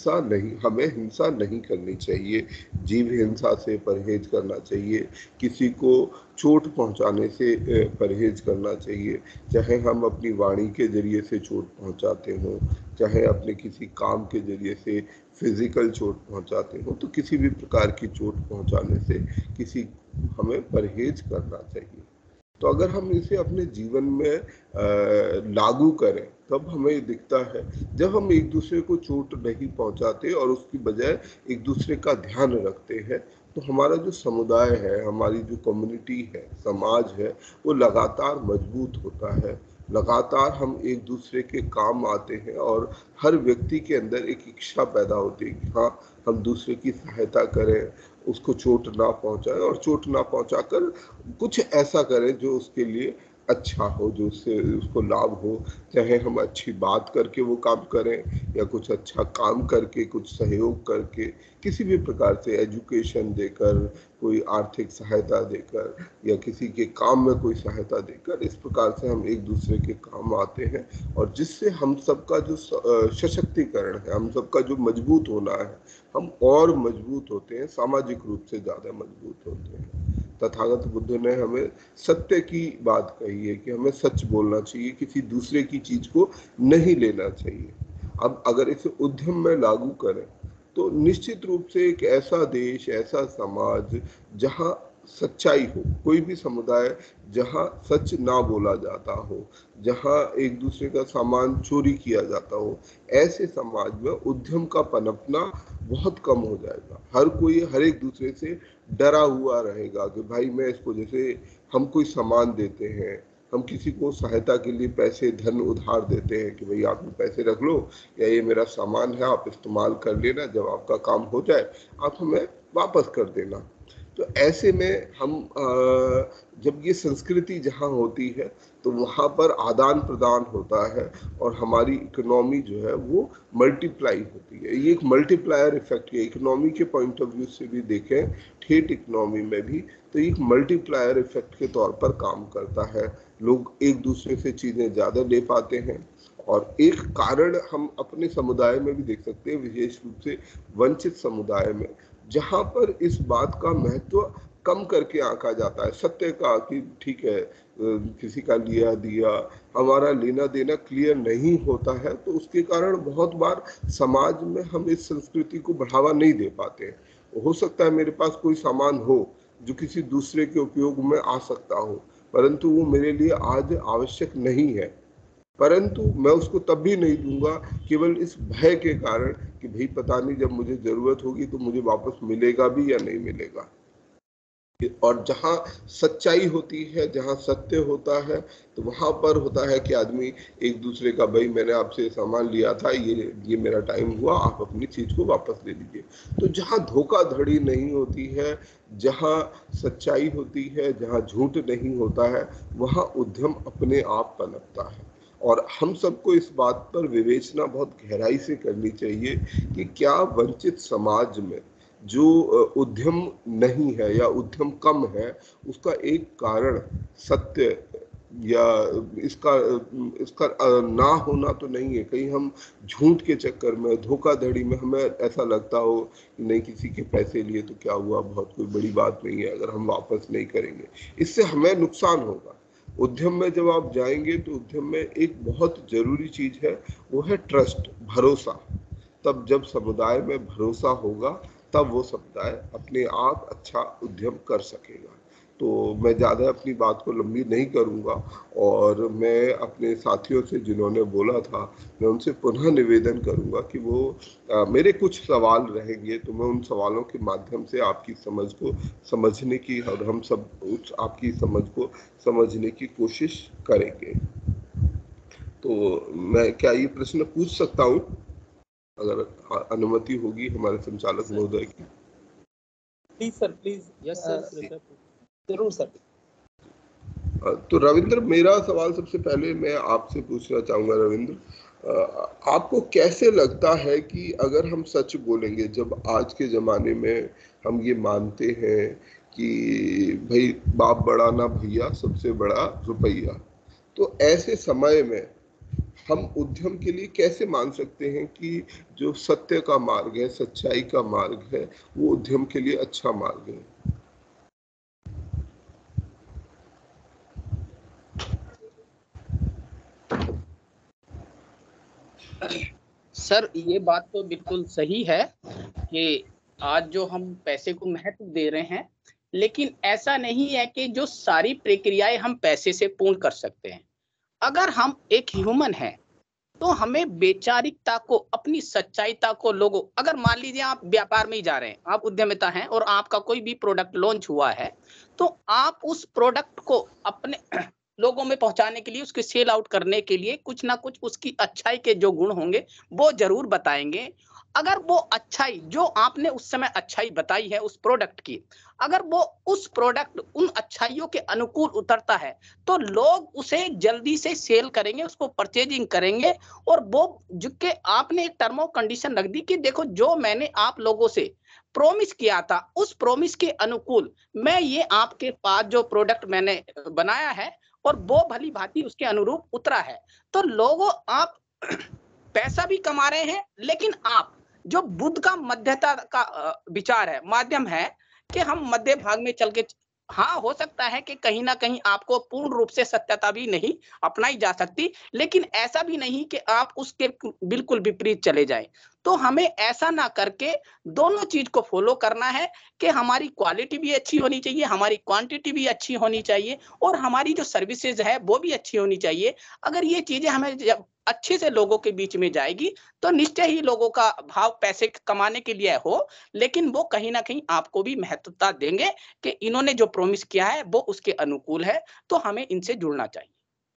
हिंसा नहीं करनी चाहिए, जीव हिंसा से परहेज करना चाहिए, किसी को चोट पहुंचाने से परहेज करना चाहिए, चाहे हम अपनी वाणी के जरिए से चोट पहुंचाते हों, चाहे अपने किसी काम के जरिए से फिजिकल चोट पहुंचाते हों, तो किसी भी प्रकार की चोट पहुंचाने से हमें परहेज करना चाहिए। तो अगर हम इसे अपने जीवन में लागू करें तब हमें दिखता है, जब हम एक दूसरे को चोट नहीं पहुंचाते और उसकी बजाय एक दूसरे का ध्यान रखते हैं, तो हमारा जो समुदाय है, हमारी जो कम्युनिटी है, समाज है, वो लगातार मजबूत होता है। लगातार हम एक दूसरे के काम आते हैं और हर व्यक्ति के अंदर एक इच्छा पैदा होती है कि हाँ, हम दूसरे की सहायता करें, उसको चोट ना पहुंचाएं और चोट ना पहुंचाकर कुछ ऐसा करें जो उसके लिए अच्छा हो, जो उससे उसको लाभ हो। चाहे हम अच्छी बात करके वो काम करें या कुछ अच्छा काम करके, कुछ सहयोग करके, किसी भी प्रकार से एजुकेशन देकर, कोई आर्थिक सहायता देकर या किसी के काम में कोई सहायता देकर, इस प्रकार से हम एक दूसरे के काम आते हैं और जिससे हम सबका जो सशक्तिकरण है, हम सबका जो मजबूत होना है, हम और मजबूत होते हैं, सामाजिक रूप से ज़्यादा मजबूत होते हैं। तथागत बुद्ध ने हमें सत्य की बात कही है कि हमें सच बोलना चाहिए, किसी दूसरे की चीज को नहीं लेना चाहिए। अब अगर इसे उद्यम में लागू करें तो निश्चित रूप से एक ऐसा देश, ऐसा समाज जहां सच्चाई हो, कोई भी समुदाय जहां सच ना बोला जाता हो, जहां एक दूसरे का सामान चोरी किया जाता हो, ऐसे समाज में उद्यम का पनपना बहुत कम हो जाएगा। हर एक दूसरे से डरा हुआ रहेगा कि भाई मैं इसको, जैसे हम कोई सामान देते हैं, हम किसी को सहायता के लिए पैसे, धन उधार देते हैं कि भाई आप पैसे रख लो या ये मेरा सामान है, आप इस्तेमाल कर लेना, जब आपका काम हो जाए आप हमें वापस कर देना। तो ऐसे में हम जब ये संस्कृति जहाँ होती है तो वहाँ पर आदान प्रदान होता है और हमारी इकोनॉमी जो है वो मल्टीप्लाई होती है। ये एक मल्टीप्लायर इफेक्ट है। इकोनॉमी के पॉइंट ऑफ व्यू से भी देखें, ठेठ इकोनॉमी में भी, तो एक मल्टीप्लायर इफेक्ट के तौर पर काम करता है। लोग एक दूसरे से चीज़ें ज़्यादा ले पाते हैं। और एक कारण हम अपने समुदाय में भी देख सकते हैं, विशेष रूप से वंचित समुदाय में, जहाँ पर इस बात का महत्व कम करके आंका जाता है, सत्य का, कि ठीक है किसी का लिया दिया, हमारा लेना देना क्लियर नहीं होता है, तो उसके कारण बहुत बार समाज में हम इस संस्कृति को बढ़ावा नहीं दे पाते हैं। हो सकता है मेरे पास कोई सामान हो जो किसी दूसरे के उपयोग में आ सकता हो, परंतु वो मेरे लिए आज आवश्यक नहीं है, परंतु मैं उसको तब भी नहीं दूंगा केवल इस भय के कारण कि भाई पता नहीं जब मुझे जरूरत होगी तो मुझे वापस मिलेगा भी या नहीं मिलेगा। और जहां सच्चाई होती है, जहां सत्य होता है, तो वहां पर होता है कि आदमी एक दूसरे का, भाई मैंने आपसे सामान लिया था, ये मेरा टाइम हुआ, आप अपनी चीज को वापस ले लीजिए। तो जहां धोखाधड़ी नहीं होती है, जहां सच्चाई होती है, जहां झूठ नहीं होता है, वहां उद्यम अपने आप पनपता है। और हम सबको इस बात पर विवेचना बहुत गहराई से करनी चाहिए कि क्या वंचित समाज में जो उद्यम नहीं है या उद्यम कम है, उसका एक कारण सत्य या इसका ना होना तो नहीं है। कहीं हम झूठ के चक्कर में, धोखाधड़ी में हमें ऐसा लगता हो कि नहीं किसी के पैसे लिए तो क्या हुआ, बहुत कोई बड़ी बात नहीं है अगर हम वापस नहीं करेंगे, इससे हमें नुकसान होगा। उद्यम में जब आप जाएंगे तो उद्यम में एक बहुत जरूरी चीज है, वो है ट्रस्ट, भरोसा। तब जब समुदाय में भरोसा होगा तब वो समुदाय अपने आप अच्छा उद्यम कर सकेगा। तो मैं ज़्यादा अपनी बात को लंबी नहीं करूँगा और मैं अपने साथियों से जिन्होंने बोला था, मैं उनसे पुनः निवेदन करूँगा कि वो मेरे कुछ सवाल रहेंगे तो मैं उन सवालों के माध्यम से आपकी समझ को समझने की और हम सब उस आपकी समझ को समझने की कोशिश करेंगे। तो मैं क्या ये प्रश्न पूछ सकता हूँ, अगर अनुमति होगी हमारे संचालक महोदय की? Please sir, please. Yes sir, जरूर सर। तो रविंद्र, मेरा सवाल सबसे पहले मैं आपसे पूछना चाहूंगा। रविंद्र, आपको कैसे लगता है कि अगर हम सच बोलेंगे, जब आज के जमाने में हम ये मानते हैं कि भाई बाप बड़ा ना भैया, सबसे बड़ा रुपया, तो ऐसे समय में हम उद्यम के लिए कैसे मान सकते हैं कि जो सत्य का मार्ग है, सच्चाई का मार्ग है, वो उद्यम के लिए अच्छा मार्ग है? सर ये बात तो बिल्कुल सही है कि आज जो हम पैसे को महत्व दे रहे हैं, लेकिन ऐसा नहीं है कि जो सारी प्रक्रियाएं हम पैसे से पूर्ण कर सकते हैं। अगर हम एक ह्यूमन हैं तो हमें वैचारिकता को, अपनी सच्चाईता को लोगों, अगर मान लीजिए आप व्यापार में ही जा रहे हैं, आप उद्यमिता हैं और आपका कोई भी प्रोडक्ट लॉन्च हुआ है, तो आप उस प्रोडक्ट को अपने लोगों में पहुंचाने के लिए, उसके सेल आउट करने के लिए कुछ ना कुछ उसकी अच्छाई के जो गुण होंगे वो जरूर बताएंगे। अगर वो अच्छाई जो आपने उस समय अच्छाई बताई है उस प्रोडक्ट की, अगर वो उस प्रोडक्ट उन अच्छाइयों के अनुकूल उतरता है तो लोग उसे जल्दी से सेल करेंगे, उसको परचेजिंग करेंगे। और वो जो कि आपने एक टर्म ऑफ कंडीशन रख दी कि देखो जो मैंने आप लोगों से प्रॉमिस किया था उस प्रॉमिस के अनुकूल मैं ये आपके पास जो प्रोडक्ट मैंने बनाया है और वो भली भांति उसके अनुरूप उतरा है, तो लोगों आप पैसा भी कमा रहे हैं, लेकिन आप जो बुद्ध का मध्यता का विचार है, माध्यम है कि हम मध्य भाग में चल के, हाँ हो सकता है कि कहीं ना कहीं आपको पूर्ण रूप से सत्यता भी नहीं अपनाई जा सकती, लेकिन ऐसा भी नहीं कि आप उसके बिल्कुल विपरीत चले जाएं। तो हमें ऐसा ना करके दोनों चीज को फॉलो करना है कि हमारी क्वालिटी भी अच्छी होनी चाहिए, हमारी क्वांटिटी भी अच्छी होनी चाहिए और हमारी जो सर्विसेज है वो भी अच्छी होनी चाहिए। अगर ये चीजें हमें जब अच्छे से लोगों के बीच में जाएगी तो निश्चय ही लोगों का भाव पैसे कमाने के लिए हो, लेकिन वो कहीं ना कहीं आपको भी महत्वता देंगे कि इन्होंने जो प्रॉमिस किया है वो उसके अनुकूल है, तो हमें इनसे जुड़ना चाहिए।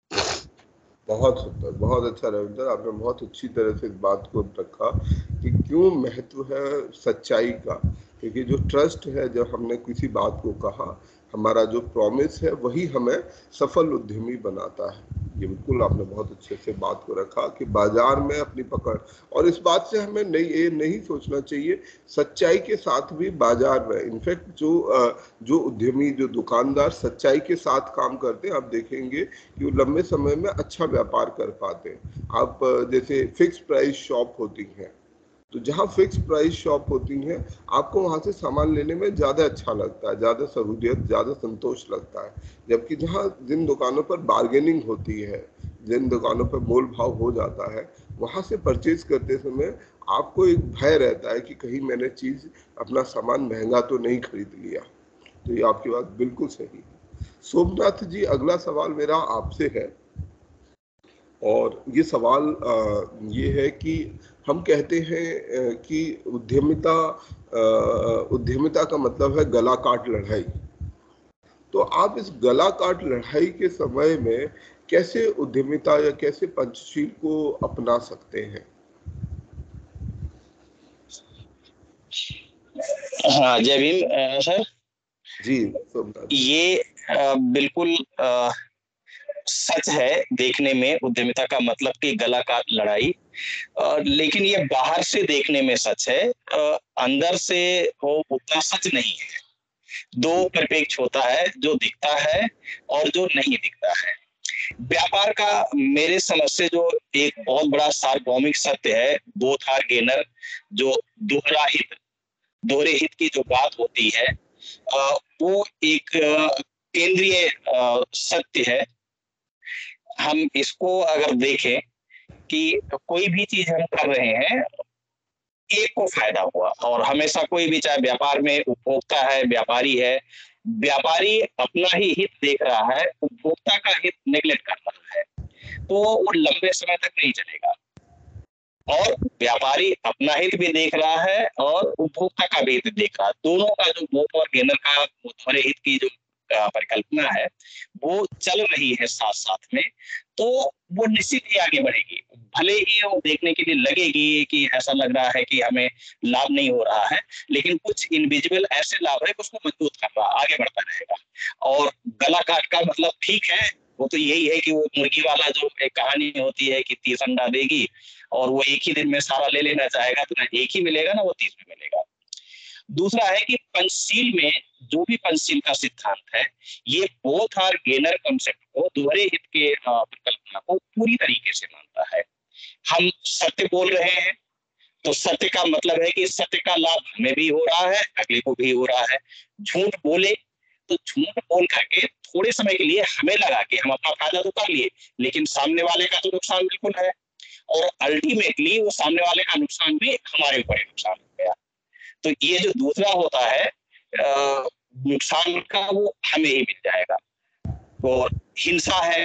बहुत सुंदर, बहुत अच्छा रविंद्र, आपने बहुत अच्छी तरह से इस बात को रखा कि क्यों महत्व है सच्चाई का। क्योंकि जो ट्रस्ट है, जब हमने किसी बात को कहा, हमारा जो प्रॉमिस है वही हमें सफल उद्यमी बनाता है। ये बिल्कुल आपने बहुत अच्छे से बात को रखा कि बाजार में अपनी पकड़, और इस बात से हमें ये नहीं सोचना चाहिए, सच्चाई के साथ भी बाजार में, इनफैक्ट जो उद्यमी, जो दुकानदार सच्चाई के साथ काम करते हैं, आप देखेंगे कि वो लंबे समय में अच्छा व्यापार कर पाते हैं। आप जैसे फिक्स प्राइस शॉप होती हैं, तो जहाँ फिक्स प्राइस शॉप होती हैं, आपको वहाँ से सामान लेने में ज़्यादा अच्छा लगता है, ज़्यादा सहूलियत, ज़्यादा संतोष लगता है। जबकि जहाँ जिन दुकानों पर बार्गेनिंग होती है, जिन दुकानों पर मोल भाव हो जाता है, वहाँ से परचेज करते समय आपको एक भय रहता है कि कहीं मैंने चीज अपना सामान महंगा तो नहीं खरीद लिया। तो ये आपकी बात बिल्कुल सही है। सोमनाथ जी, अगला सवाल मेरा आपसे है, और ये सवाल ये है कि हम कहते हैं कि उद्यमिता का मतलब है गला काट लड़ाई। तो आप इस गला काट लड़ाई के समय में कैसे उद्यमिता या कैसे पंचशील को अपना सकते हैं? हाँ, जय भीम सर जी। सोमनाथ, ये बिल्कुल सच है देखने में, उद्यमिता का मतलब कि गला काट लड़ाई। लेकिन ये बाहर से देखने में सच है, अंदर से वो उतना सच नहीं है। दो परिप्रेक्ष्य होता है, जो दिखता है और जो नहीं दिखता है। व्यापार का मेरे समझ से जो एक बहुत बड़ा सार्वभौमिक सत्य है, बोथ आर गेनर, जो दोहरे हित की जो बात होती है, वो एक केंद्रीय सत्य है। हम इसको अगर देखें कि कोई भी चीज हम कर रहे हैं, एक को फायदा हुआ, और हमेशा कोई भी, चाहे व्यापार में उपभोक्ता है, व्यापारी है, व्यापारी अपना ही हित देख रहा है, उपभोक्ता का हित नेग्लेक्ट कर रहा है, तो वो लंबे समय तक नहीं चलेगा। और व्यापारी अपना हित भी देख रहा है और उपभोक्ता का भी हित देख रहा है, दोनों का जो बोथ और गेनर का दोहरे हित की जो परिकल्पना है वो चल रही है साथ साथ में, तो वो निश्चित ही आगे बढ़ेगी। भले ही वो देखने के लिए लगेगी कि ऐसा लग रहा है कि हमें लाभ नहीं हो रहा है, लेकिन कुछ इनविजिबल ऐसे लाभ है कि उसको मजबूत कर रहा, आगे बढ़ता रहेगा। और गला काट का मतलब ठीक है, वो तो यही है कि वो मुर्गी वाला जो एक कहानी होती है कि 30 अंडा देगी और वो एक ही दिन में सारा ले लेना चाहेगा, तो ना एक ही मिलेगा ना वो 30 में मिलेगा। दूसरा है कि पंचशील में जो भी पंचशील का सिद्धांत है, ये बोथ आर गेनर कॉन्सेप्ट को, दोहरे हित के परिकल्पना को पूरी तरीके से मानता है। हम सत्य बोल रहे हैं तो सत्य का मतलब है कि सत्य का लाभ हमें भी हो रहा है, अगले को भी हो रहा है। झूठ बोले तो झूठ बोल करके थोड़े समय के लिए हमें लगा कि हम अपना फायदा तो कर लिए, लेकिन सामने वाले का तो नुकसान बिल्कुल है, और अल्टीमेटली वो सामने वाले का नुकसान भी हमारे ऊपर ही नुकसान हो गया। तो ये जो दूसरा होता है नुकसान का, वो हमें ही मिल जाएगा। और हिंसा है,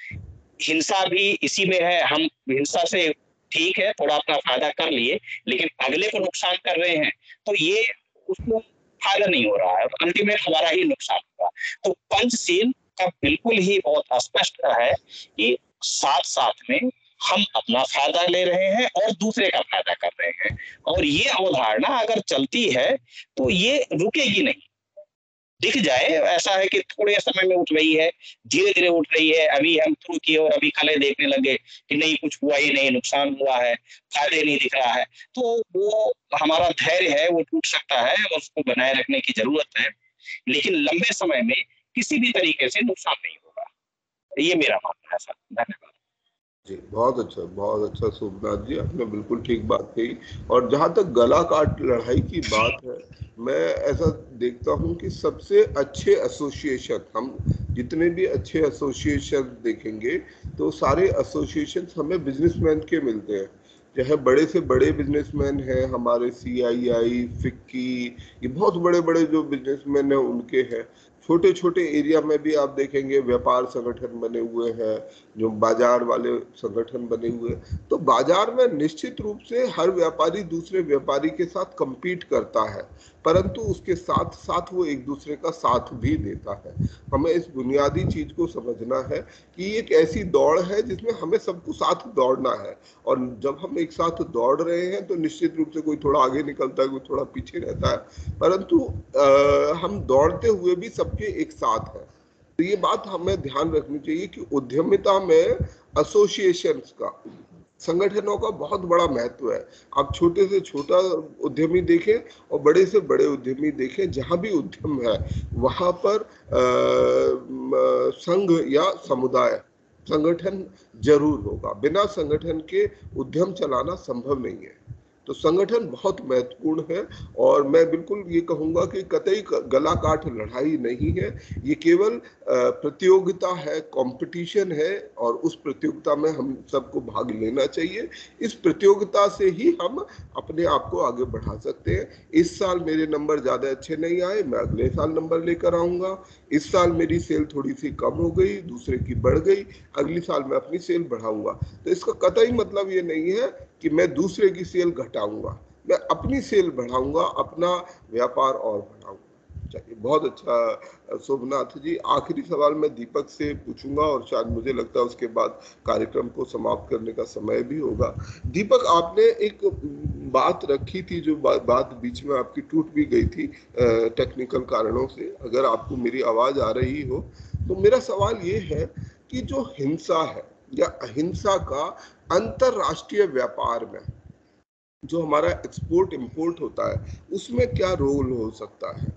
हिंसा भी इसी में है। हम हिंसा से ठीक है थोड़ा अपना फायदा कर लिए, लेकिन अगले को नुकसान कर रहे हैं, तो ये उसको फायदा नहीं हो रहा है, अल्टीमेट हमारा ही नुकसान होगा। तो पंचशील का बिल्कुल ही बहुत स्पष्ट है कि साथ साथ में हम अपना फायदा ले रहे हैं और दूसरे का फायदा कर रहे हैं, और ये अवधारणा अगर चलती है तो ये रुकेगी नहीं। दिख जाए ऐसा है कि थोड़े समय में उठ रही है, धीरे धीरे उठ रही है, अभी हम शुरू किए और अभी कल देखने लगे कि नहीं कुछ हुआ ही नहीं, नुकसान हुआ है, फायदे नहीं दिख रहा है, तो वो हमारा धैर्य है वो टूट सकता है और उसको बनाए रखने की जरूरत है, लेकिन लंबे समय में किसी भी तरीके से नुकसान नहीं होगा। ये मेरा मानना है सर। धन्यवाद जी, बहुत अच्छा सोमनाथ जी, आपने बिल्कुल ठीक बात कही। और जहाँ तक गला काट लड़ाई की बात है, मैं ऐसा देखता हूँ कि सबसे अच्छे एसोसिएशन, हम जितने भी अच्छे एसोसिएशन देखेंगे तो सारे एसोसिएशन हमें बिजनेसमैन के मिलते हैं। चाहे बड़े से बड़े बिजनेसमैन हैं, हमारे CII, फिक्की, ये बहुत बड़े बड़े जो बिजनेसमैन हैं उनके हैं। छोटे छोटे एरिया में भी आप देखेंगे व्यापार संगठन बने हुए हैं, जो बाजार वाले संगठन बने हुए। तो बाजार में निश्चित रूप से हर व्यापारी दूसरे व्यापारी के साथ compete करता है, परंतु उसके साथ साथ वो एक दूसरे का साथ भी देता है। हमें इस बुनियादी चीज को समझना है कि एक ऐसी दौड़ है जिसमें हमें सबको साथ दौड़ना है, और जब हम एक साथ दौड़ रहे हैं तो निश्चित रूप से कोई थोड़ा आगे निकलता है, कोई थोड़ा पीछे रहता है, परंतु हम दौड़ते हुए भी सबके एक साथ हैं। तो ये बात हमें ध्यान रखनी चाहिए कि उद्यमिता में एसोसिएशंस का, संगठनों का बहुत बड़ा महत्व है। आप छोटे से छोटा उद्यमी देखें और बड़े से बड़े उद्यमी देखें, जहां भी उद्यम है वहां पर संघ या समुदाय, संगठन जरूर होगा। बिना संगठन के उद्यम चलाना संभव नहीं है। तो संगठन बहुत महत्वपूर्ण है और मैं बिल्कुल ये कहूंगा कि कतई गला काट लड़ाई नहीं है, ये केवल प्रतियोगिता है, कंपटीशन है और उस प्रतियोगिता में हम सबको भाग लेना चाहिए। इस प्रतियोगिता से ही हम अपने आप को आगे बढ़ा सकते हैं। इस साल मेरे नंबर ज्यादा अच्छे नहीं आए, मैं अगले साल नंबर लेकर आऊंगा। इस साल मेरी सेल थोड़ी सी कम हो गई, दूसरे की बढ़ गई, अगली साल मैं अपनी सेल बढ़ाऊंगा। तो इसका कतई मतलब ये नहीं है कि मैं दूसरे की सेल घटाऊंगा, मैं अपनी सेल बढ़ाऊंगा, अपना व्यापार और बढ़ाऊंगा। चलिए, बहुत अच्छा शोभनाथ जी। आखिरी सवाल मैं दीपक से पूछूंगा और शायद मुझे लगता है उसके बाद कार्यक्रम को समाप्त करने का समय भी होगा। दीपक, आपने एक बात रखी थी, जो बात बीच में आपकी टूट भी गई थी टेक्निकल कारणों से। अगर आपको मेरी आवाज आ रही हो तो मेरा सवाल ये है कि जो हिंसा है या अहिंसा का अंतरराष्ट्रीय व्यापार में जो हमारा एक्सपोर्ट इंपोर्ट होता है, उसमें क्या रोल हो सकता है?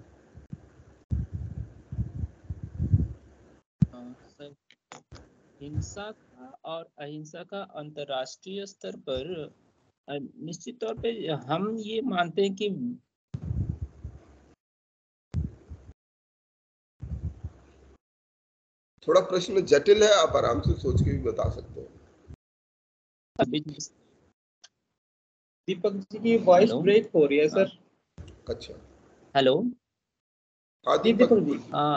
सर, हिंसा का और अहिंसा का अंतर्राष्ट्रीय स्तर पर निश्चित तौर पे हम ये मानते हैं कि थोड़ा प्रश्न जटिल है, आप आराम से सोच के भी बता सकते हो। दीपक जी की वॉइस ब्रेक हो रही है सर। अच्छा, हेलो। हाँ जी दीपक जी।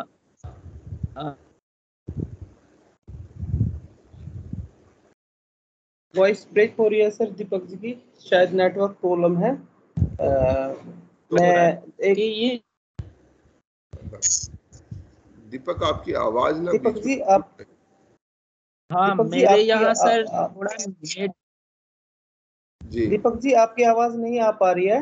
वॉइस ब्रेक हो रही है सर दीपक जी की, शायद नेटवर्क प्रॉब्लम है। मैं एक ये दीपक, आपकी आवाज ना दीपक जी आप हाँ, दीपक जी मेरे आपकी यहाँ सर थोड़ा नेट जी। दीपक जी आपकी आवाज नहीं आ पा रही है।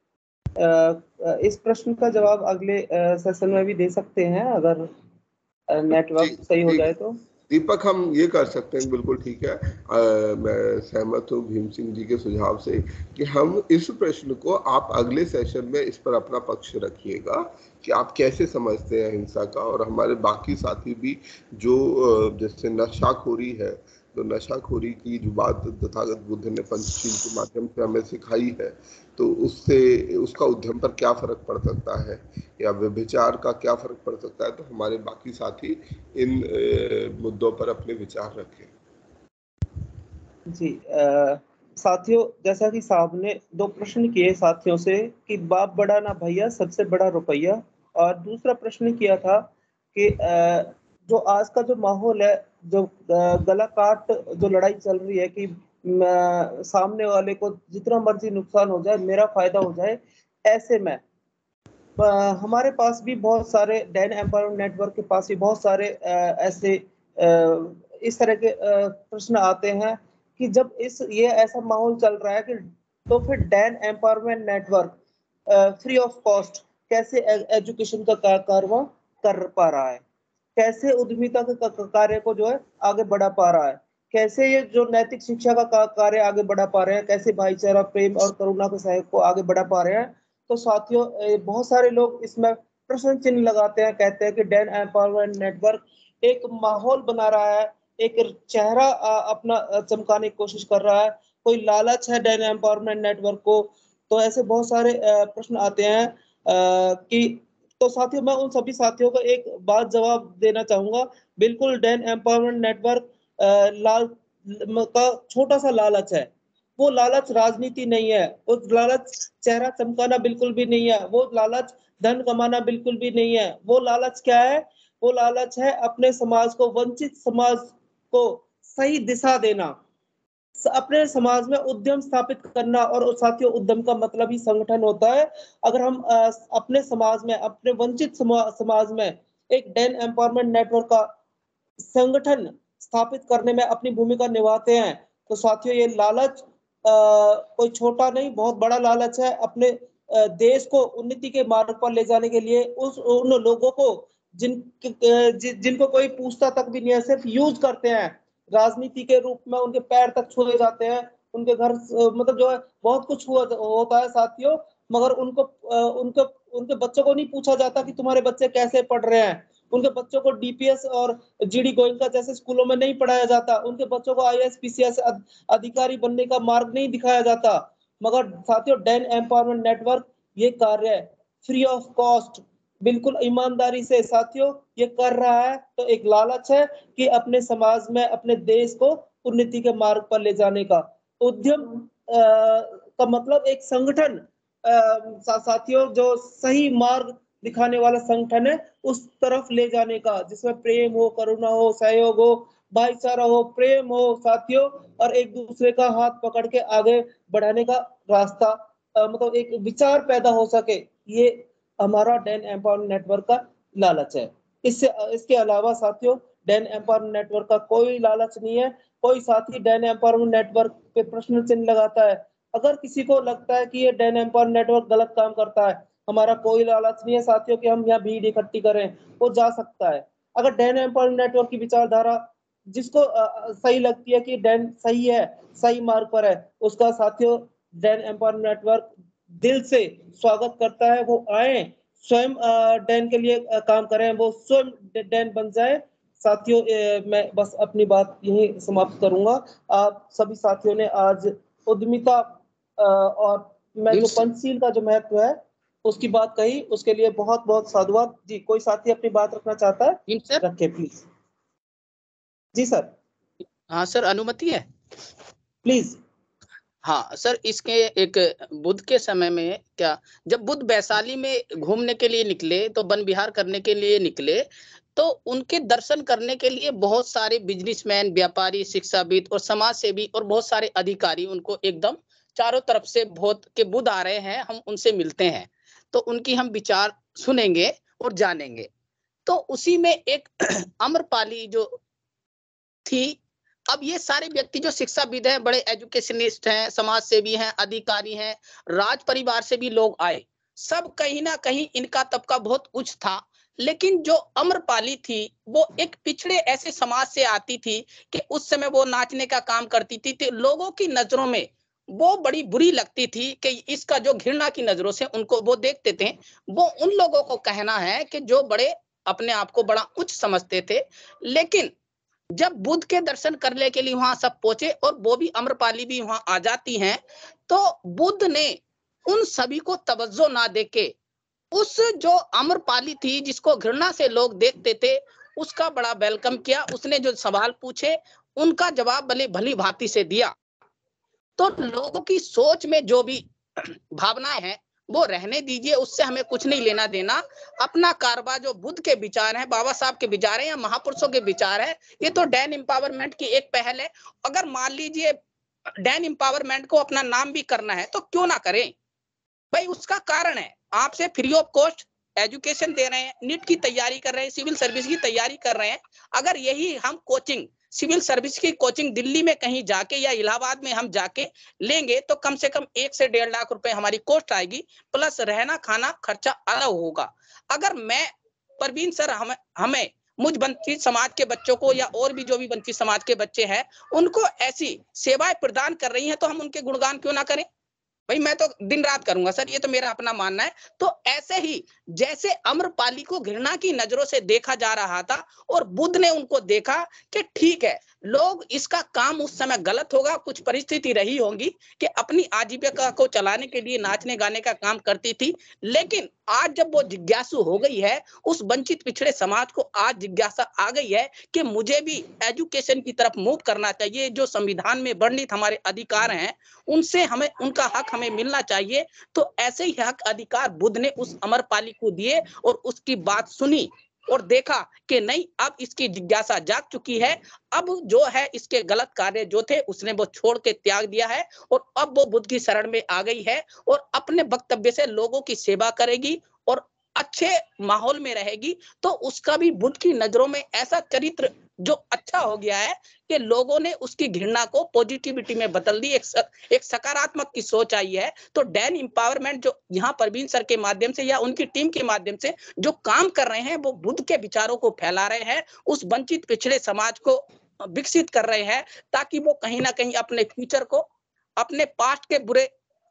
इस प्रश्न का जवाब अगले सेशन में भी दे सकते हैं अगर नेटवर्क सही हो जाए तो। दीपक, हम ये कर सकते हैं, बिल्कुल ठीक है। मैं सहमत हूँ भीम सिंह जी के सुझाव से कि हम इस प्रश्न को, आप अगले सेशन में इस पर अपना पक्ष रखिएगा कि आप कैसे समझते हैं हिंसा का। और हमारे बाकी साथी भी जो जैसे नशाखोरी है, तो नशाखोरी की जो बात तथागत बुद्ध ने पंचशील के माध्यम से हमें सिखाई है, तो उससे उसका उद्यम पर क्या फर्क पड़ सकता है या व्यभिचार का क्या फर्क पड़ सकता है, तो हमारे बाकी साथी इन मुद्दों पर अपने विचार रखें। जी साथियों, जैसा कि साहब ने दो प्रश्न किए साथियों से कि बाप बड़ा ना भैया, सबसे बड़ा रुपया, और दूसरा प्रश्न किया था कि जो आज का जो माहौल है, जो गला काट जो लड़ाई चल रही है कि सामने वाले को जितना मर्जी नुकसान हो जाए, मेरा फायदा हो जाए, ऐसे में हमारे पास भी बहुत सारे डैन एम्पावरमेंट नेटवर्क के पास भी बहुत सारे ऐसे इस तरह के प्रश्न आते हैं कि जब ये ऐसा माहौल चल रहा है कि तो फिर Dan empowerment network free of cost कैसे एजुकेशन का कार्य कर पा रहा है, कैसे उद्यमिता के कार्य को जो है आगे बढ़ा पा रहा है, कैसे ये जो नैतिक शिक्षा का कार्य आगे बढ़ा पा रहे हैं, कैसे भाईचारा, प्रेम और करुणा के सहयोग को आगे बढ़ा पा रहे हैं। तो साथियों, बहुत सारे लोग इसमें प्रश्न चिन्ह लगाते हैं, कहते हैं कि डैन एम्पावरमेंट नेटवर्क एक माहौल बना रहा है, एक चेहरा अपना चमकाने की कोशिश कर रहा है, कोई लालच है डैन एम्पावरमेंट नेटवर्क को। तो ऐसे बहुत सारे प्रश्न आते हैं कि तो साथियों, मैं उन सभी साथियों को एक बात जवाब देना चाहूंगा। बिल्कुल डैन एम्पावरमेंट नेटवर्क लाल का छोटा सा लालच है। वो लालच राजनीति नहीं है, वो लालच चेहरा चमकाना बिल्कुल भी नहीं है, वो लालच धन कमाना बिल्कुल भी नहीं है। वो लालच क्या है? वो लालच है अपने समाज को, वंचित समाज को सही दिशा देना, अपने समाज में उद्यम स्थापित करना। और साथियों, उद्यम का मतलब ही संगठन होता है। अगर हम अपने समाज में, अपने वंचित समाज में एक डैन एम्पावरमेंट नेटवर्क का संगठन स्थापित करने में अपनी भूमिका निभाते हैं, तो साथियों ये लालच कोई छोटा नहीं, बहुत बड़ा लालच है। अपने देश को उन्नति के मार्ग पर ले जाने के लिए उन लोगों को जिनको कोई पूछता तक भी नहीं है, सिर्फ यूज करते हैं राजनीति के रूप में, उनके पैर तक छुए जाते हैं, उनके घर मतलब जो है बहुत कुछ होता है साथियों, मगर उनके बच्चों को नहीं पूछा जाता कि तुम्हारे बच्चे कैसे पढ़ रहे हैं। उनके बच्चों को डीपीएस और जीडी गोयनका जैसे स्कूलों में नहीं पढ़ाया जाता। उनके बच्चों को आईएएस पीसीएस अधिकारी बनने का मार्ग नहीं दिखाया जाता। मगर साथियों डैन एम्पावरमेंट नेटवर्क ये कार्य फ्री ऑफ कॉस्ट बिल्कुल ईमानदारी से साथियों ये कर रहा है। तो एक लालच है कि अपने समाज में अपने देश को उन्नति के मार्ग पर ले जाने का उद्यम का मतलब एक संगठन साथियों जो सही मार्ग दिखाने वाला संगठन है उस तरफ ले जाने का, जिसमें प्रेम हो, करुणा हो, सहयोग हो, भाईचारा हो, प्रेम हो साथियों, और एक दूसरे का हाथ पकड़ के आगे बढ़ाने का रास्ता मतलब एक विचार पैदा हो सके, ये हमारा डैन एम्पावरमेंट नेटवर्क का लालच है। इसके अलावा साथियों डैन एम्पावरमेंट नेटवर्क का कोई लालच नहीं है। कोई साथी डैन एम्पावरमेंट नेटवर्क पे प्रश्न चिन्ह लगाता है, अगर किसी को लगता है कि ये डैन एम्पावरमेंट नेटवर्क गलत काम करता है, हमारा कोई लालच नहीं है साथियों कि हम यहाँ भीड़ इकट्ठी करें, वो जा सकता है। अगर डैन एम्पावरमेंट नेटवर्क की विचारधारा जिसको सही लगती है कि डैन सही है, सही मार्ग पर है, उसका साथियों डैन एम्पावरमेंट नेटवर्क दिल से स्वागत करता है। वो आए, स्वयं डैन के लिए काम करें, वो स्वयं डैन बन जाए। साथियों मैं बस अपनी बात यही समाप्त करूंगा। आप सभी साथियों ने आज उद्यमिता और मैं जो पंचशील का जो महत्व है उसकी बात कही, उसके लिए बहुत बहुत साधुवाद जी। कोई साथी अपनी बात रखना चाहता है रखे प्लीज। जी सर। हाँ सर, अनुमति है प्लीज। हाँ सर, इसके एक बुद्ध के समय में क्या, जब बुद्ध वैशाली में घूमने के लिए निकले तो वन विहार करने के लिए निकले, तो उनके दर्शन करने के लिए बहुत सारे बिजनेसमैन, व्यापारी, शिक्षाविद और समाज सेवी और बहुत सारे अधिकारी उनको एकदम चारों तरफ से बहुत के बुद्ध आ रहे हैं, हम उनसे मिलते हैं, तो उनकी हम विचार सुनेंगे और जानेंगे। तो उसी में एक अम्रपाली जो थी, अब ये सारे व्यक्ति जो शिक्षाविद हैं, बड़े एजुकेशनिस्ट हैं, समाज सेवी हैं, अधिकारी हैं, राज परिवार से भी लोग आए, सब कहीं ना कहीं इनका तबका बहुत उच्च था। लेकिन जो अम्रपाली थी वो एक पिछड़े ऐसे समाज से आती थी कि उस समय वो नाचने का काम करती थी, तो लोगों की नजरों में वो बड़ी बुरी लगती थी कि इसका जो घृणा की नजरों से उनको वो देखते थे। वो उन लोगों को कहना है कि जो बड़े अपने आप को बड़ा उच्च समझते थे, लेकिन जब बुद्ध के दर्शन करने के लिए वहां सब पहुंचे और वो भी अम्रपाली भी वहां आ जाती हैं, तो बुद्ध ने उन सभी को तवज्जो ना देके उस जो अम्रपाली थी जिसको घृणा से लोग देखते थे उसका बड़ा वेलकम किया। उसने जो सवाल पूछे उनका जवाब भले भली भांति से दिया। तो लोगों की सोच में जो भी भावनाएं हैं वो रहने दीजिए, उससे हमें कुछ नहीं लेना देना। अपना कारवा जो बुद्ध के विचार हैं, बाबा साहब के विचार हैं या महापुरुषों के विचार हैं, ये तो डैन एम्पावरमेंट की एक पहल है। अगर मान लीजिए डैन एम्पावरमेंट को अपना नाम भी करना है तो क्यों ना करें भाई। उसका कारण है आपसे फ्री ऑफ कॉस्ट एजुकेशन दे रहे हैं, नीट की तैयारी कर रहे हैं, सिविल सर्विस की तैयारी कर रहे हैं। अगर यही हम कोचिंग सिविल सर्विस की कोचिंग दिल्ली में कहीं जाके या इलाहाबाद में हम जाके लेंगे तो कम से कम 1 से 1.5 लाख रुपए हमारी कॉस्ट आएगी, प्लस रहना खाना खर्चा अलग होगा। अगर मैं परवीन सर हमें मुझ वंचित समाज के बच्चों को या और भी जो भी वंचित समाज के बच्चे हैं उनको ऐसी सेवाएं प्रदान कर रही हैं तो हम उनके गुणगान क्यों ना करें भाई। मैं तो दिन रात करूंगा सर, ये तो मेरा अपना मानना है। तो ऐसे ही जैसे अम्रपाली को घृणा की नजरों से देखा जा रहा था और बुद्ध ने उनको देखा कि ठीक है लोग इसका काम उस समय गलत होगा, कुछ परिस्थिति रही होगी कि अपनी आजीविका को चलाने के लिए नाचने गाने का काम करती थी, लेकिन आज जब वो जिज्ञासु हो गई है, उस वंचित पिछड़े समाज को आज जिज्ञासा आ गई है कि मुझे भी एजुकेशन की तरफ मूव करना चाहिए। जो संविधान में वर्णित हमारे अधिकार हैं उनसे हमें उनका हक हमें मिलना चाहिए। तो ऐसे ही हक अधिकार बुद्ध ने उस अमरपाली को दिए और उसकी बात सुनी और देखा कि नहीं अब इसकी जिज्ञासा जाग चुकी है, अब जो है इसके गलत कार्य जो थे उसने वो छोड़ के त्याग दिया है और अब वो बुद्ध की शरण में आ गई है और अपने वक्तव्य से लोगों की सेवा करेगी और अच्छे माहौल में रहेगी। तो उसका भी बुद्ध की नजरों में ऐसा चरित्र जो अच्छा हो गया है कि लोगों ने उसकी घृणा को पॉजिटिविटी में बदल दी, एक सकारात्मक की सोच आई है। तो डैन एम्पावरमेंट जो यहाँ परवीन सर के माध्यम से या उनकी टीम के माध्यम से जो काम कर रहे हैं वो बुद्ध के विचारों को फैला रहे हैं, उस वंचित पिछड़े समाज को विकसित कर रहे हैं ताकि वो कहीं ना कहीं अपने फ्यूचर को, अपने पास्ट के बुरे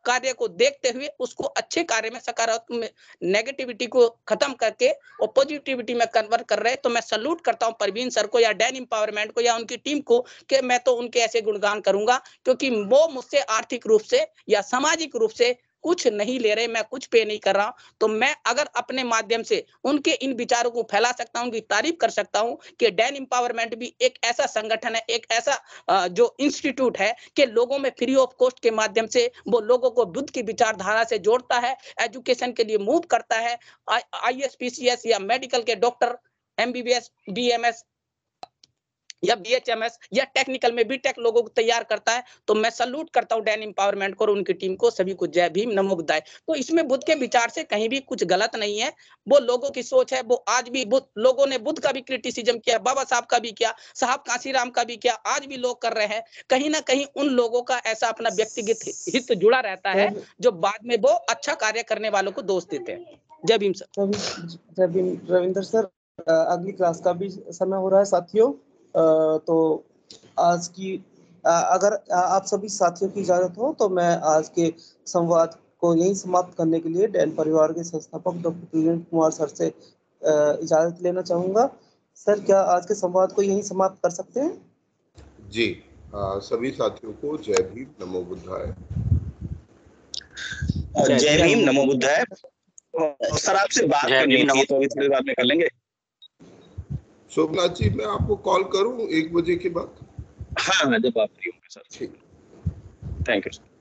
कार्य को देखते हुए उसको अच्छे कार्य में, सकारात्मक नेगेटिविटी को खत्म करके और पॉजिटिविटी में कन्वर्ट कर रहे हैं। तो मैं सल्यूट करता हूं परवीन सर को या डैन एम्पावरमेंट को या उनकी टीम को, कि मैं तो उनके ऐसे गुणगान करूंगा, क्योंकि वो मुझसे आर्थिक रूप से या सामाजिक रूप से कुछ नहीं ले रहे, मैं कुछ पे नहीं कर रहा। तो मैं अगर अपने माध्यम से उनके इन विचारों को फैला सकता हूं, उनकी तारीफ कर सकता हूं कि डैन एम्पावरमेंट भी एक ऐसा संगठन है, एक ऐसा जो इंस्टीट्यूट है कि लोगों में फ्री ऑफ कॉस्ट के माध्यम से वो लोगों को बुद्ध की विचारधारा से जोड़ता है, एजुकेशन के लिए मूव करता है, ISPCS या मेडिकल के डॉक्टर, MBBS, BMS या BHMS या टेक्निकल में बीटेक लोगों को तैयार करता है। तो मैं सल्यूट करता हूं डैन एम्पावरमेंट को और उनकी टीम को। सभी को जय भीम, नमो बुद्धाय। तो इसमें बुद्ध के विचार से कहीं भी कुछ गलत नहीं है, वो लोगों की सोच है। वो आज भी लोगों ने बुद्ध का भी क्रिटिसिज्म किया, बाबा साहब का भी किया, साहब कांसीराम का भी किया, आज भी लोग कर रहे हैं। कहीं ना कहीं उन लोगों का ऐसा अपना व्यक्तिगत हित जुड़ा रहता है, जो बाद में वो अच्छा कार्य करने वालों को दोष देते हैं। जय भीम सर। जय भीम रविंद्र सर। अगली क्लास का भी समय हो रहा है साथियों। तो आज की अगर आप सभी साथियों की इजाजत हो तो मैं आज के संवाद को यहीं समाप्त करने के लिए डैन परिवार के संस्थापक डॉक्टर प्रवीण कुमार सर से इजाजत लेना चाहूंगा। सर, क्या आज के संवाद को यहीं समाप्त कर सकते हैं? जी, सभी साथियों को जय भीम, नमो बुद्धाय। जय भीम, नमो बुद्धाय। सर, आपसे बात करनी थी, तो अभी थोड़ी देर बाद में कर लेंगे। शोभनाथ जी, मैं आपको कॉल करूं 1 बजे के बाद? हाँ, जब आप फ्री होंगे सर। ठीक। Thank you sir.